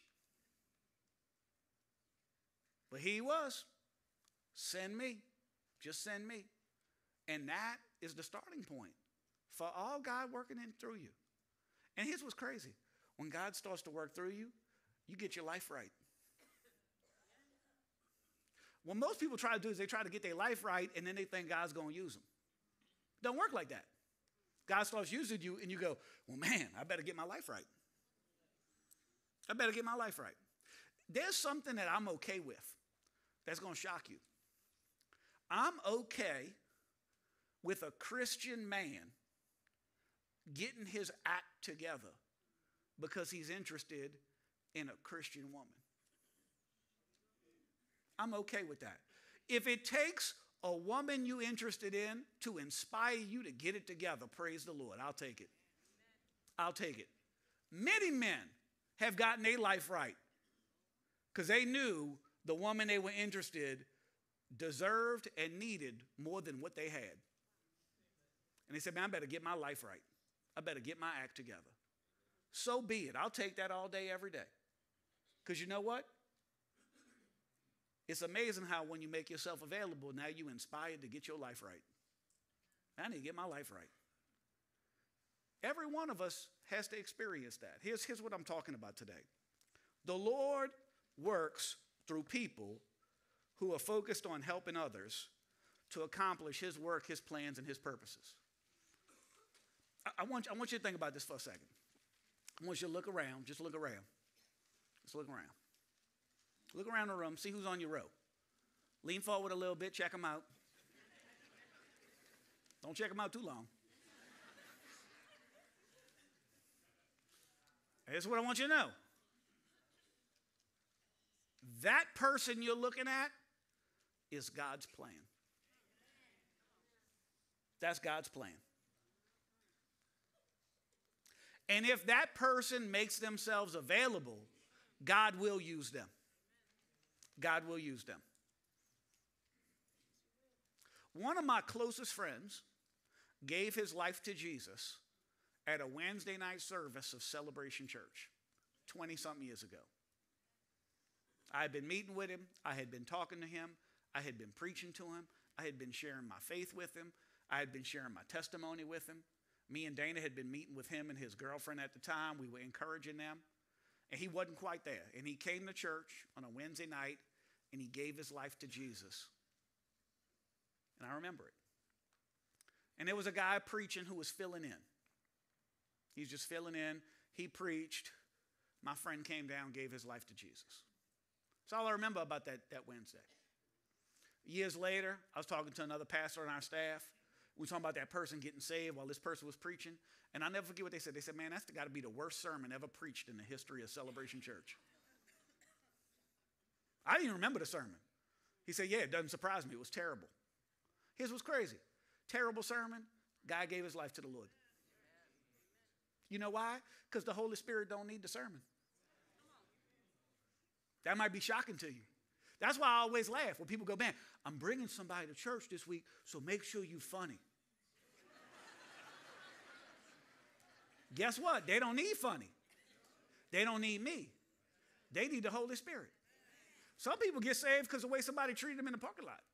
But he was. Send me. Just send me. And that is the starting point for all God working in through you. And here's what's crazy. When God starts to work through you, you get your life right. What most people try to do is they try to get their life right, and then they think God's going to use them. It don't work like that. God starts using you, and you go, well, man, I better get my life right. I better get my life right. there's something that I'm okay with that's going to shock you. I'm okay with a Christian man getting his act together because he's interested in a Christian woman. I'm okay with that. If it takes a woman you're interested in to inspire you to get it together, praise the Lord, I'll take it. I'll take it. Many men have gotten their life right because they knew the woman they were interested deserved and needed more than what they had. And they said, man, I better get my life right. I better get my act together. So be it. I'll take that all day, every day. Because you know what? It's amazing how when you make yourself available, now you're inspired to get your life right. I need to get my life right. Every one of us has to experience that. Here's what I'm talking about today. The Lord works through people who are focused on helping others to accomplish his work, his plans, and his purposes. I want you to think about this for a second. I want you to look around. Just look around. Just look around. Look around the room. See who's on your row. Lean forward a little bit. Check them out. Don't check them out too long. Here's what I want you to know. That person you're looking at is God's plan. That's God's plan. And if that person makes themselves available, God will use them. God will use them. One of my closest friends gave his life to Jesus at a Wednesday night service of Celebration Church 20-something years ago. I had been meeting with him. I had been talking to him. I had been preaching to him. I had been sharing my faith with him. I had been sharing my testimony with him. Me and Dana had been meeting with him and his girlfriend at the time. We were encouraging them. And he wasn't quite there. And he came to church on a Wednesday night, and he gave his life to Jesus. And I remember it. And there was a guy preaching who was filling in. He's just filling in. He preached. My friend came down, gave his life to Jesus. That's all I remember about that Wednesday. Years later, I was talking to another pastor on our staff. We were talking about that person getting saved while this person was preaching. And I'll never forget what they said. They said, man, that's got to be the worst sermon ever preached in the history of Celebration Church. I didn't even remember the sermon. He said, yeah, it doesn't surprise me. It was terrible. Here's what's crazy. Terrible sermon. Guy gave his life to the Lord. You know why? Because the Holy Spirit don't need the sermon. That might be shocking to you. That's why I always laugh when people go, man, I'm bringing somebody to church this week, so make sure you're funny. Guess what? They don't need funny. They don't need me. They need the Holy Spirit. Some people get saved because of the way somebody treated them in the parking lot.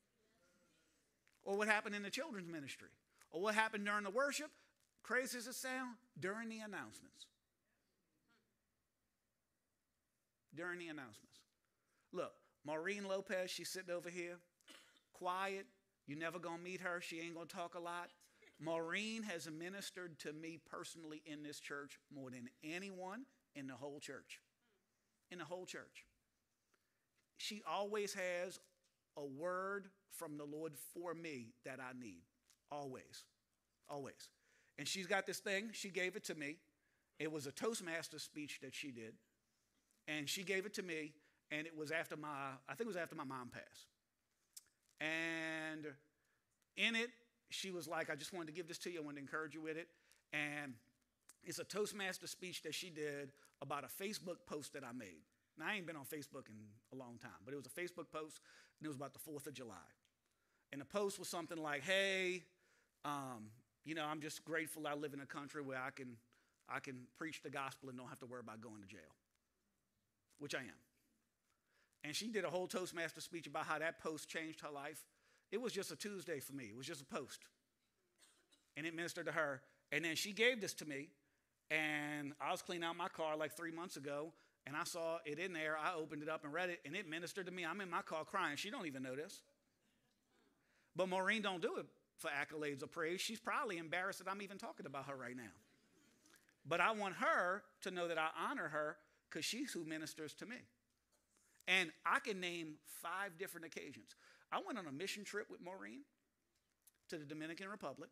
Or what happened in the children's ministry. Or what happened during the worship, crazy as it sounds, during the announcements. During the announcements. Look, Maureen Lopez, she's sitting over here, quiet. You're never going to meet her. She ain't going to talk a lot. Maureen has ministered to me personally in this church more than anyone in the whole church. In the whole church. She always has a word from the Lord for me that I need. Always. Always. And she's got this thing. She gave it to me. It was a Toastmaster speech that she did. And she gave it to me. And it was after I think it was after my mom passed. And in it, she was like, I just wanted to give this to you. I wanted to encourage you with it. And it's a Toastmaster speech that she did about a Facebook post that I made. Now, I ain't been on Facebook in a long time, but it was a Facebook post, and it was about the 4th of July. And the post was something like, hey, I'm just grateful I live in a country where I can preach the gospel and don't have to worry about going to jail, which I am. And she did a whole Toastmaster speech about how that post changed her life. It was just a Tuesday for me. It was just a post. And it ministered to her. And then she gave this to me, and I was cleaning out my car like 3 months ago, and I saw it in there. I opened it up and read it, and it ministered to me. I'm in my car crying. She don't even know this. But Maureen don't do it for accolades or praise. She's probably embarrassed that I'm even talking about her right now. But I want her to know that I honor her because she's who ministers to me. And I can name 5 different occasions. I went on a mission trip with Maureen to the Dominican Republic.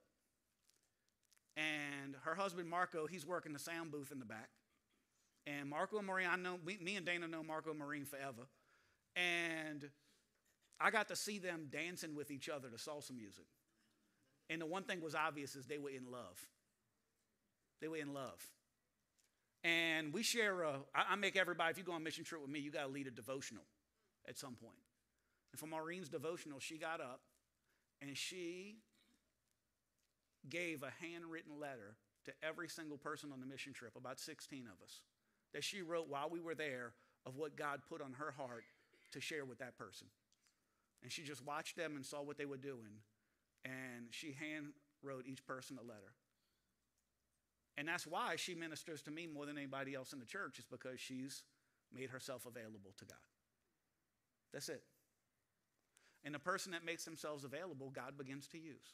And her husband, Marco, he's working the sound booth in the back. And Marco and Maureen, me and Dana know Marco and Maureen forever. And I got to see them dancing with each other to salsa music. And the one thing was obvious is they were in love. They were in love. And we share I make everybody, if you go on a mission trip with me, you got to lead a devotional at some point. And for Maureen's devotional, she got up and she gave a handwritten letter to every single person on the mission trip, about 16 of us, that she wrote while we were there of what God put on her heart to share with that person. And she just watched them and saw what they were doing. And she hand wrote each person a letter. And that's why she ministers to me more than anybody else in the church, is because she's made herself available to God. That's it. And the person that makes themselves available, God begins to use.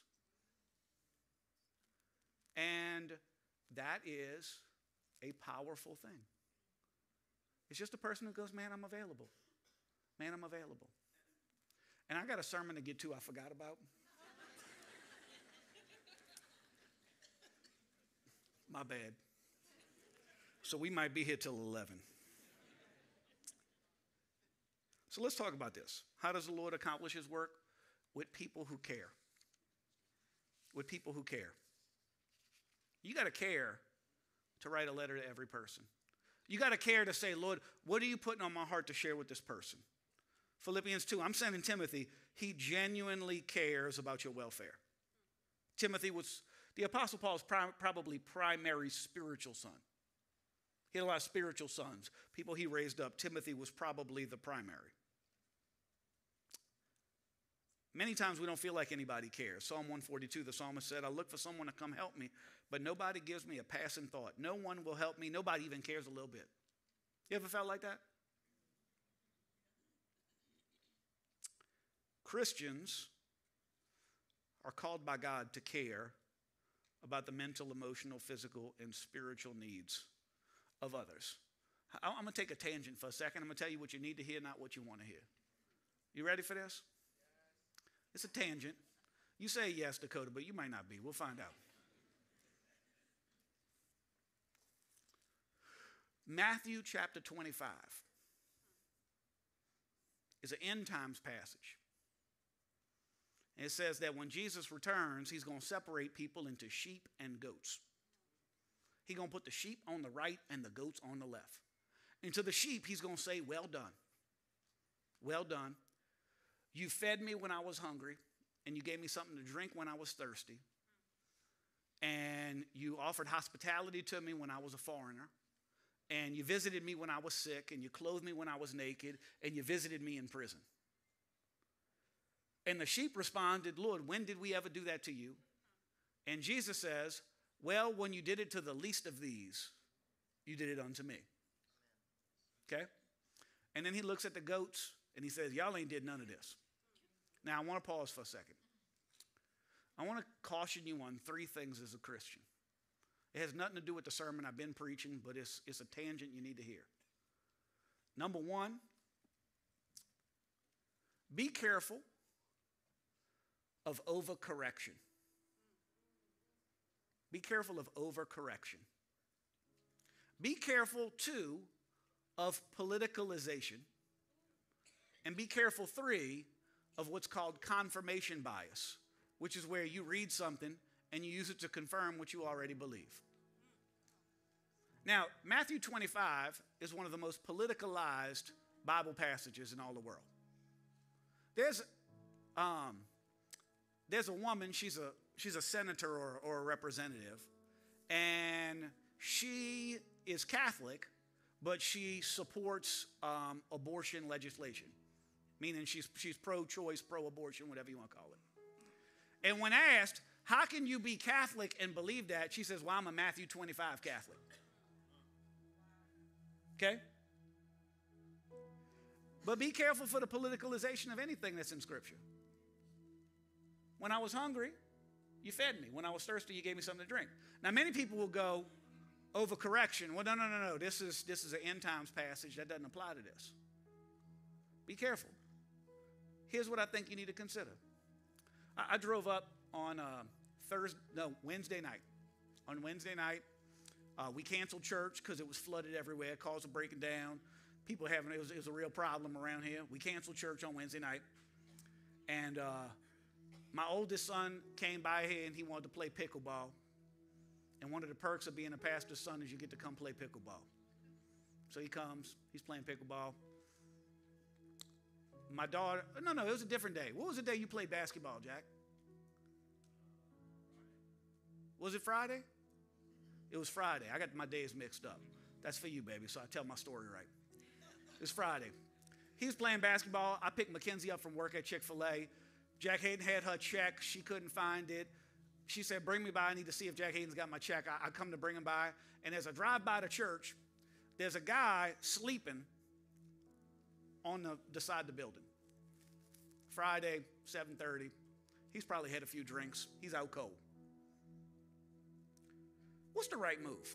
And that is a powerful thing. It's just a person who goes, man, I'm available. Man, I'm available. And I got a sermon to get to I forgot about. My bad. So we might be here till 11. So let's talk about this. How does the Lord accomplish his work? With people who care. With people who care. You got to care to write a letter to every person. You got to care to say, Lord, what are you putting on my heart to share with this person? Philippians 2, I'm sending Timothy. He genuinely cares about your welfare. Timothy was the Apostle Paul's probably primary spiritual son. He had a lot of spiritual sons, people he raised up. Timothy was probably the primary. Many times we don't feel like anybody cares. Psalm 142, the psalmist said, I look for someone to come help me, but nobody gives me a passing thought. No one will help me. Nobody even cares a little bit. You ever felt like that? Christians are called by God to care about the mental, emotional, physical, and spiritual needs of others. I'm going to take a tangent for a second. I'm going to tell you what you need to hear, not what you want to hear. You ready for this? It's a tangent. You say yes, Dakota, but you might not be. We'll find out. Matthew chapter 25 is an end times passage. And it says that when Jesus returns, he's going to separate people into sheep and goats. He's going to put the sheep on the right and the goats on the left. And to the sheep, he's going to say, well done. Well done. You fed me when I was hungry, and you gave me something to drink when I was thirsty. And you offered hospitality to me when I was a foreigner. And you visited me when I was sick, and you clothed me when I was naked, and you visited me in prison. And the sheep responded, Lord, when did we ever do that to you? And Jesus says, well, when you did it to the least of these, you did it unto me. Okay? And then he looks at the goats, and he says, y'all ain't did none of this. Now, I want to pause for a second. I want to caution you on 3 things as a Christian. It has nothing to do with the sermon I've been preaching, but it's a tangent you need to hear. Number 1, be careful of overcorrection. Be careful of overcorrection. Be careful, 2, of politicalization. And be careful, 3, of what's called confirmation bias, which is where you read something and you use it to confirm what you already believe. Now, Matthew 25 is one of the most politicalized Bible passages in all the world. There's a woman, she's a senator or a representative, and she is Catholic, but she supports abortion legislation, meaning she's pro-choice, pro-abortion, whatever you want to call it. And when asked, how can you be Catholic and believe that? She says, well, I'm a Matthew 25 Catholic. Okay? But be careful for the politicalization of anything that's in Scripture. When I was hungry, you fed me. When I was thirsty, you gave me something to drink. Now, many people will go, overcorrection. Well, no. This is an end times passage. That doesn't apply to this. Be careful. Here's what I think you need to consider. I drove up on Wednesday night. On Wednesday night, we canceled church because it was flooded everywhere, caused a breaking down. People it was a real problem around here. We canceled church on Wednesday night. And my oldest son came by here and he wanted to play pickleball. And one of the perks of being a pastor's son is you get to come play pickleball. So he comes, he's playing pickleball. My daughter, no, it was a different day. What was the day you played basketball, Jack? Was it Friday? It was Friday. I got my days mixed up. That's for you, baby, so I tell my story right. It was Friday. He was playing basketball. I picked Mackenzie up from work at Chick-fil-A. Jack Hayden had her check. She couldn't find it. She said, bring me by. I need to see if Jack Hayden's got my check. I come to bring him by. And as I drive by the church, there's a guy sleeping on the side of the building. Friday, 7:30. He's probably had a few drinks. He's out cold. What's the right move?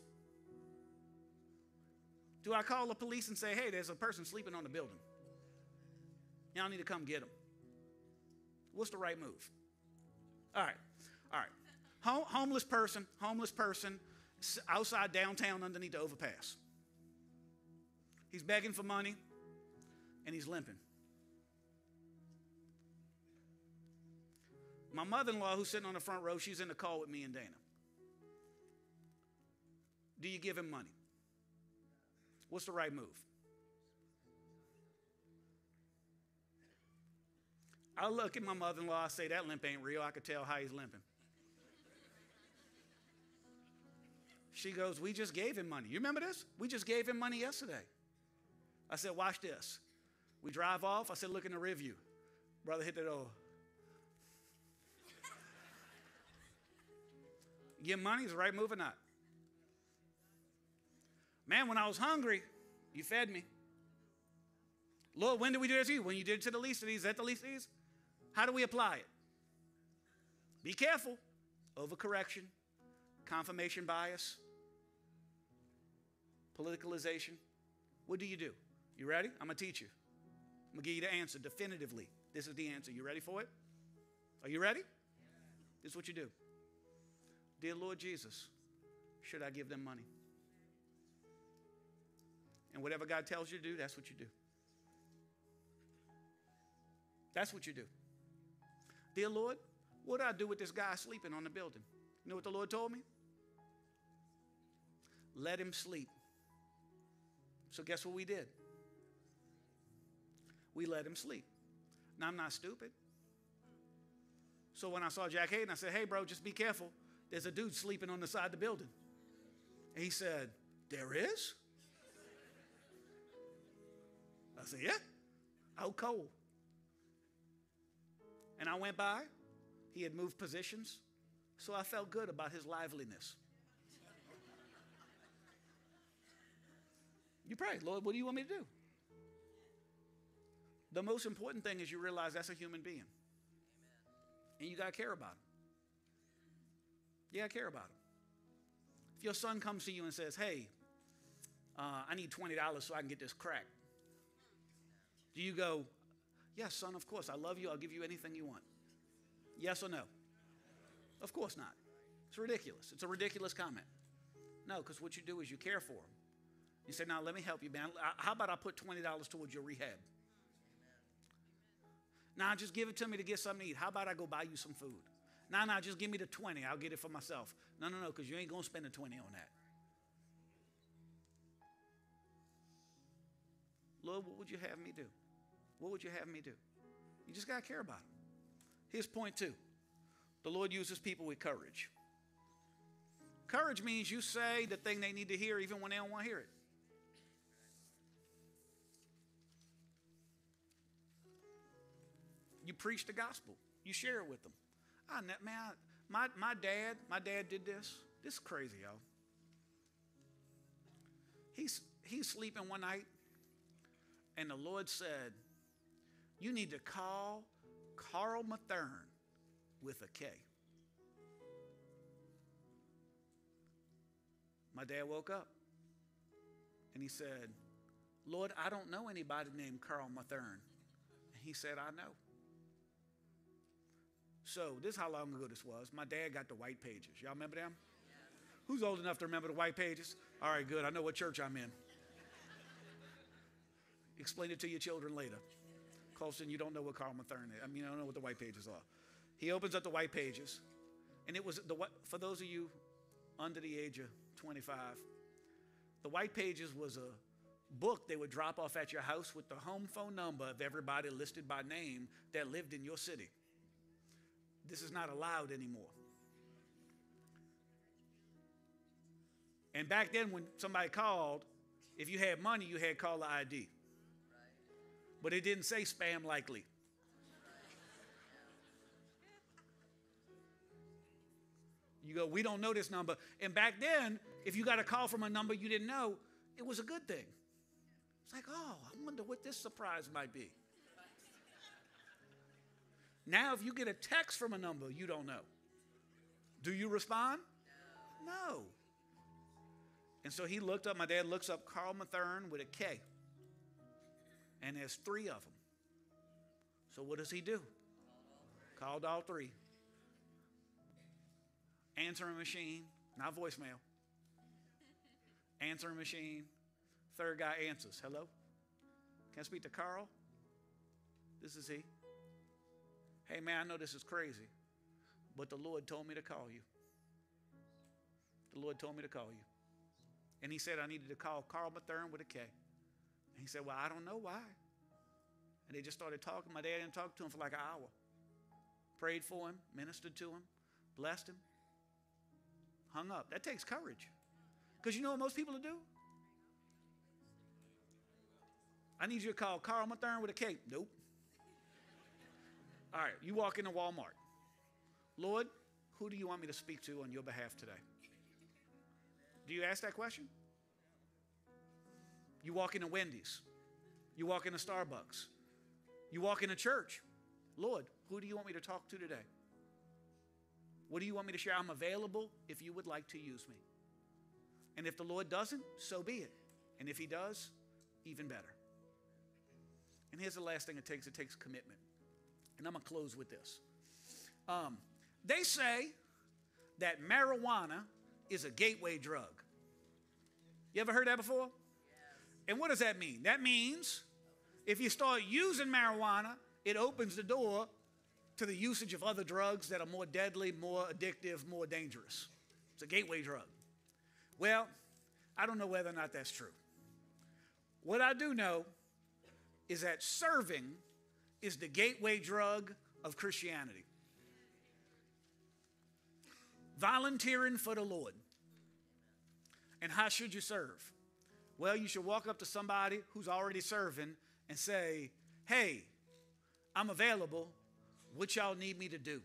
Do I call the police and say, hey, there's a person sleeping on the building? Y'all need to come get him. What's the right move? All right. Homeless person outside downtown underneath the overpass. He's begging for money and he's limping. My mother-in-law, who's sitting on the front row, she's in the car with me and Dana. Do you give him money? What's the right move? I look at my mother-in-law, I say, that limp ain't real. I could tell how he's limping. She goes, we just gave him money. You remember this? We just gave him money yesterday. I said, watch this. We drive off. I said, look in the rear view. Brother hit the door. Give money is the right move or not? Man, when I was hungry, you fed me. Lord, when did we do this to you? When you did it to the least of these, is that the least of these? How do we apply it? Be careful. Overcorrection, confirmation bias, politicalization. What do? You ready? I'm going to teach you. I'm going to give you the answer definitively. This is the answer. You ready for it? Are you ready? This is what you do. Dear Lord Jesus, should I give them money? And whatever God tells you to do, that's what you do. That's what you do. Dear Lord, what do I do with this guy sleeping on the building? You know what the Lord told me? Let him sleep. So guess what we did? We let him sleep. Now, I'm not stupid. So when I saw Jack Hayden, I said, hey, bro, just be careful. There's a dude sleeping on the side of the building. And he said, there is? I said, yeah, out cold. And I went by. He had moved positions. So I felt good about his liveliness. You pray, Lord, what do you want me to do? The most important thing is you realize that's a human being. And you got to care about him. You got to care about him. If your son comes to you and says, hey, I need $20 so I can get this crack. Do you go, yes, son, of course. I love you. I'll give you anything you want. Yes or no? Of course not. It's ridiculous. It's a ridiculous comment. No, because what you do is you care for him. You say, now, let me help you, man. How about I put $20 towards your rehab? Now, just give it to me to get something to eat. How about I go buy you some food? No, just give me the 20. I'll get it for myself. No, because you ain't going to spend the 20 on that. Lord, what would you have me do? What would you have me do? You just got to care about them. Here's point 2. The Lord uses people with courage. Courage means you say the thing they need to hear even when they don't want to hear it. You preach the gospel. You share it with them. Man, my dad did this. This is crazy, y'all. He's sleeping one night, and the Lord said, you need to call Carl Mathern with a K. My dad woke up, and he said, Lord, I don't know anybody named Carl Mathern. He said, I know. So this is how long ago this was. My dad got the white pages. Y'all remember them? Who's old enough to remember the white pages? All right, good. I know what church I'm in. Explain it to your children later. Colston, you don't know what Carl Mathern is. I mean, I don't know what the white pages are. He opens up the white pages, and it was for those of you under the age of 25, the white pages was a book they would drop off at your house with the home phone number of everybody listed by name that lived in your city. This is not allowed anymore. And back then, when somebody called, if you had money, you had caller ID. But it didn't say spam likely. You go, we don't know this number. And back then, if you got a call from a number you didn't know, it was a good thing. It's like, oh, I wonder what this surprise might be. Now, if you get a text from a number you don't know, do you respond? No. And so he looked up, my dad looks up Carl Mathern with a K. And there's 3 of them. So what does he do? Called all 3. Answering machine, not voicemail. Answering machine. Third guy answers. Hello? Can I speak to Carl? This is he. Hey, man, I know this is crazy, but the Lord told me to call you. The Lord told me to call you. And he said I needed to call Carl Mathern with a K. And he said, well, I don't know why. And they just started talking. My dad didn't talk to him for like an hour. Prayed for him, ministered to him, blessed him, hung up. That takes courage. Because you know what most people do? I need you to call Carl Mathern with a K. Nope. All right, you walk into Walmart. Lord, who do you want me to speak to on your behalf today? Do you ask that question? You walk into Wendy's. You walk into Starbucks. You walk into church. Lord, who do you want me to talk to today? What do you want me to share? I'm available if you would like to use me. And if the Lord doesn't, so be it. And if he does, even better. And here's the last thing it takes commitment. And I'm going to close with this. They say that marijuana is a gateway drug. You ever heard that before? Yes. And what does that mean? That means if you start using marijuana, it opens the door to the usage of other drugs that are more deadly, more addictive, more dangerous. It's a gateway drug. Well, I don't know whether or not that's true. What I do know is that serving is the gateway drug of Christianity. Volunteering for the Lord. And how should you serve? Well, you should walk up to somebody who's already serving and say, hey, I'm available. What y'all need me to do?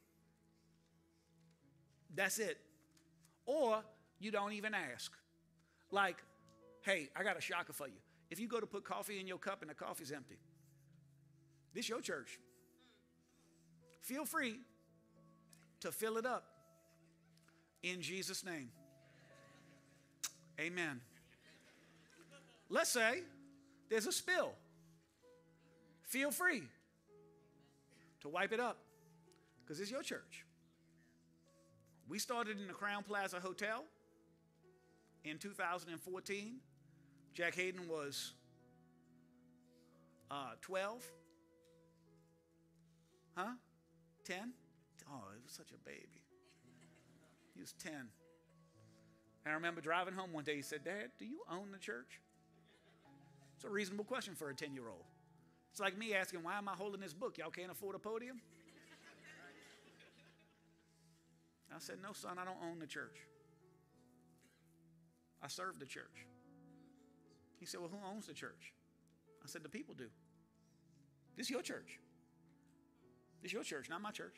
That's it. Or you don't even ask. Like, hey, I got a shocker for you. If you go to put coffee in your cup and the coffee's empty, this is your church. Feel free to fill it up in Jesus' name. Amen. Let's say there's a spill. Feel free to wipe it up because it's your church. We started in the Crown Plaza Hotel in 2014. Jack Hayden was 12. Huh? 10? Oh, he was such a baby. He was 10. And I remember driving home one day, he said, Dad, do you own the church? It's a reasonable question for a 10-year-old. It's like me asking, why am I holding this book? Y'all can't afford a podium? I said, no, son, I don't own the church. I serve the church. He said, well, who owns the church? I said, the people do. This is your church. This is your church, not my church.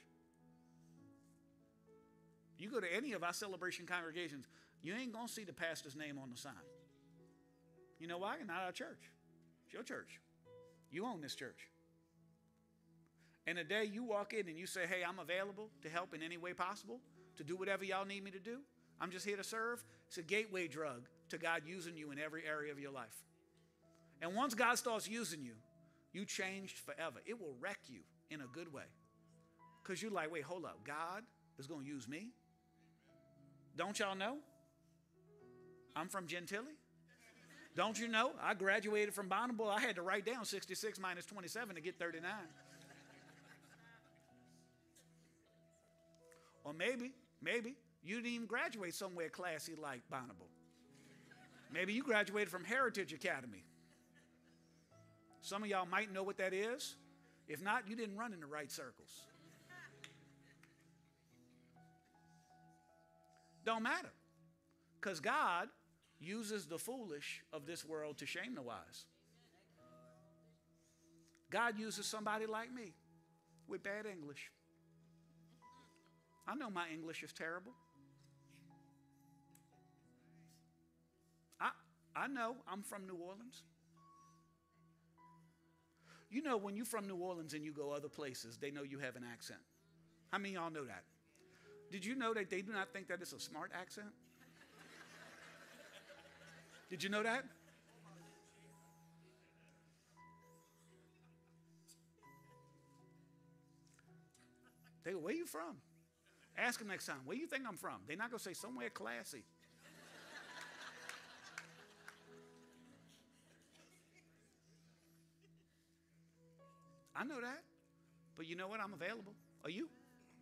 You go to any of our celebration congregations, you ain't going to see the pastor's name on the sign. You know why? Not our church. It's your church. You own this church. And the day you walk in and you say, hey, I'm available to help in any way possible, to do whatever y'all need me to do, I'm just here to serve. It's a gateway drug to God using you in every area of your life. And once God starts using you, You changed forever. It will wreck you in a good way. Because you're like, wait, hold up. God is going to use me? Don't y'all know? I'm from Gentilly. Don't you know? I graduated from Bonneville. I had to write down 66 minus 27 to get 39. Or maybe you didn't even graduate somewhere classy like Bonneville. Maybe you graduated from Heritage Academy. Some of y'all might know what that is. If not, you didn't run in the right circles. Don't matter. Because God uses the foolish of this world to shame the wise. God uses somebody like me with bad English. I know my English is terrible. I know I'm from New Orleans. You know, when you're from New Orleans and you go other places, they know you have an accent. How many of y'all know that? Did you know that they do not think that it's a smart accent? Did you know that? They go, where you from? Ask them next time, where you think I'm from? They're not going to say somewhere classy. I know that. But you know what? I'm available. Are you?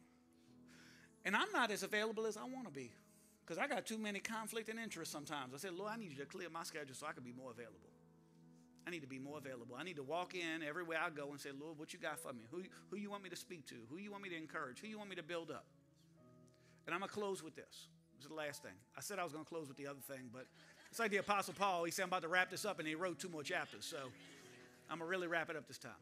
And I'm not as available as I want to be. Because I got too many conflict and interests sometimes. I said, Lord, I need you to clear my schedule so I can be more available. I need to be more available. I need to walk in everywhere I go and say, Lord, what you got for me? Who you want me to speak to? Who you want me to encourage? Who you want me to build up? And I'm going to close with this. This is the last thing. I said I was going to close with the other thing, but it's like the Apostle Paul. He said, I'm about to wrap this up, and he wrote 2 more chapters. So I'm going to really wrap it up this time.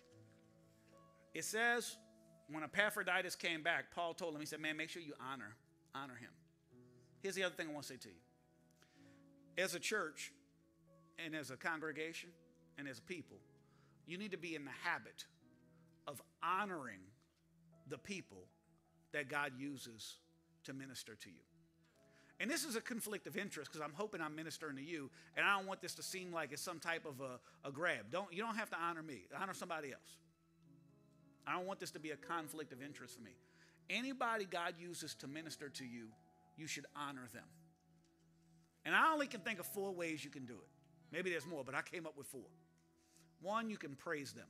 It says, when Epaphroditus came back, Paul told him, he said, man, make sure you honor him. Here's the other thing I want to say to you. As a church and as a congregation and as a people, you need to be in the habit of honoring the people that God uses to minister to you. And this is a conflict of interest because I'm hoping I'm ministering to you, and I don't want this to seem like it's some type of a grab. You don't have to honor me. Honor somebody else. I don't want this to be a conflict of interest for me. Anybody God uses to minister to you, you should honor them. And I only can think of 4 ways you can do it. Maybe there's more, but I came up with 4. 1, you can praise them.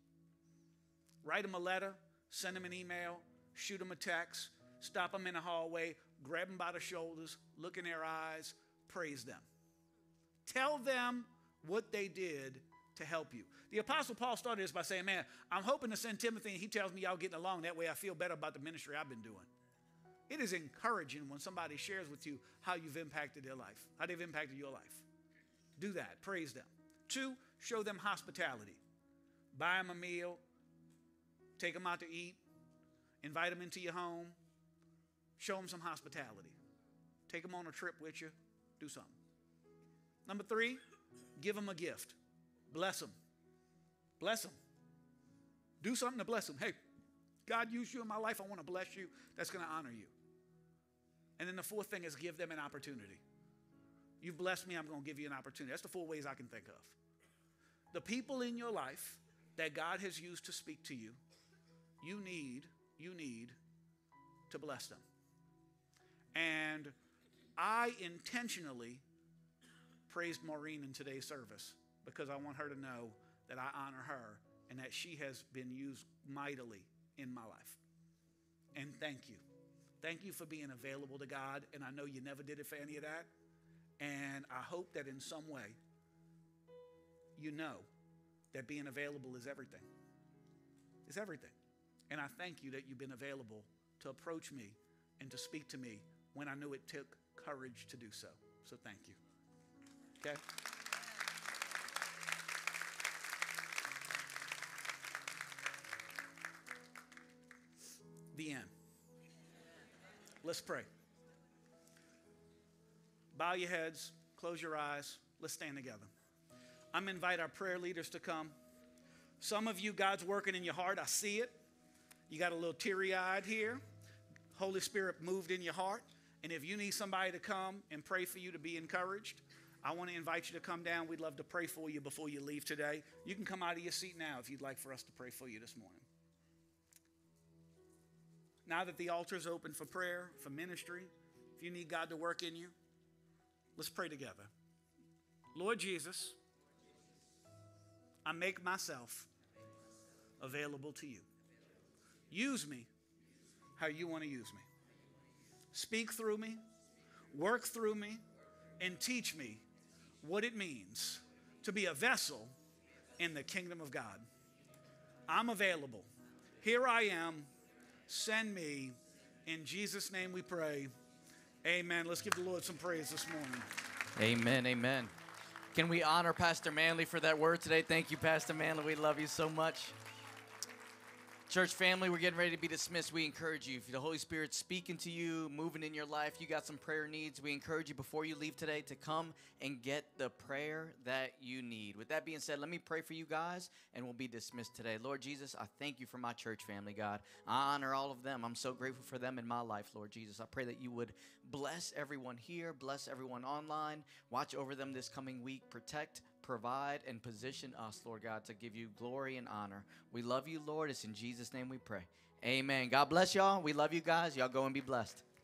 Write them a letter, send them an email, shoot them a text, stop them in the hallway, grab them by the shoulders, look in their eyes, praise them. Tell them what they did to help you. The Apostle Paul started this by saying, man, I'm hoping to send Timothy, and he tells me y'all getting along. That way I feel better about the ministry I've been doing. It is encouraging when somebody shares with you how you've impacted their life, how they've impacted your life. Do that. Praise them. 2, show them hospitality. Buy them a meal. Take them out to eat. Invite them into your home. Show them some hospitality. Take them on a trip with you. Do something. Number 3, give them a gift. Bless them. Bless them. Do something to bless them. Hey, God used you in my life. I want to bless you. That's going to honor you. And then the 4th thing is give them an opportunity. You've blessed me. I'm going to give you an opportunity. That's the 4 ways I can think of. The people in your life that God has used to speak to you, you need to bless them. And I intentionally praised Maureen in today's service because I want her to know that I honor her and that she has been used mightily in my life. And thank you. Thank you for being available to God. And I know you never did it for any of that. And I hope that in some way you know that being available is everything. It's everything. And I thank you that you've been available to approach me and to speak to me when I knew it took courage to do so. So thank you. Okay? The end. Let's pray. Bow your heads, close your eyes. Let's stand together. I'm going to invite our prayer leaders to come. Some of you, God's working in your heart. I see it. You got a little teary-eyed here. Holy Spirit moved in your heart. And if you need somebody to come and pray for you to be encouraged, I want to invite you to come down. We'd love to pray for you before you leave today. You can come out of your seat now if you'd like for us to pray for you this morning. Now that the altar is open for prayer, for ministry, if you need God to work in you, let's pray together. Lord Jesus, I make myself available to you. Use me how you want to use me. Speak through me, work through me, and teach me what it means to be a vessel in the kingdom of God. I'm available. Here I am. Send me. In Jesus' name we pray. Amen. Let's give the Lord some praise this morning. Amen, amen. Can we honor Pastor Manley for that word today? Thank you, Pastor Manley. We love you so much. Church family, we're getting ready to be dismissed. We encourage you, if the Holy Spirit's speaking to you, moving in your life, you got some prayer needs, we encourage you before you leave today to come and get the prayer that you need. With that being said, let me pray for you guys, and we'll be dismissed today. Lord Jesus, I thank you for my church family, God. I honor all of them. I'm so grateful for them in my life, Lord Jesus. I pray that you would bless everyone here, bless everyone online, watch over them this coming week, protect, provide, and position us, Lord God, to give you glory and honor. We love you, Lord. It's in Jesus' name we pray. Amen. God bless y'all. We love you guys. Y'all go and be blessed.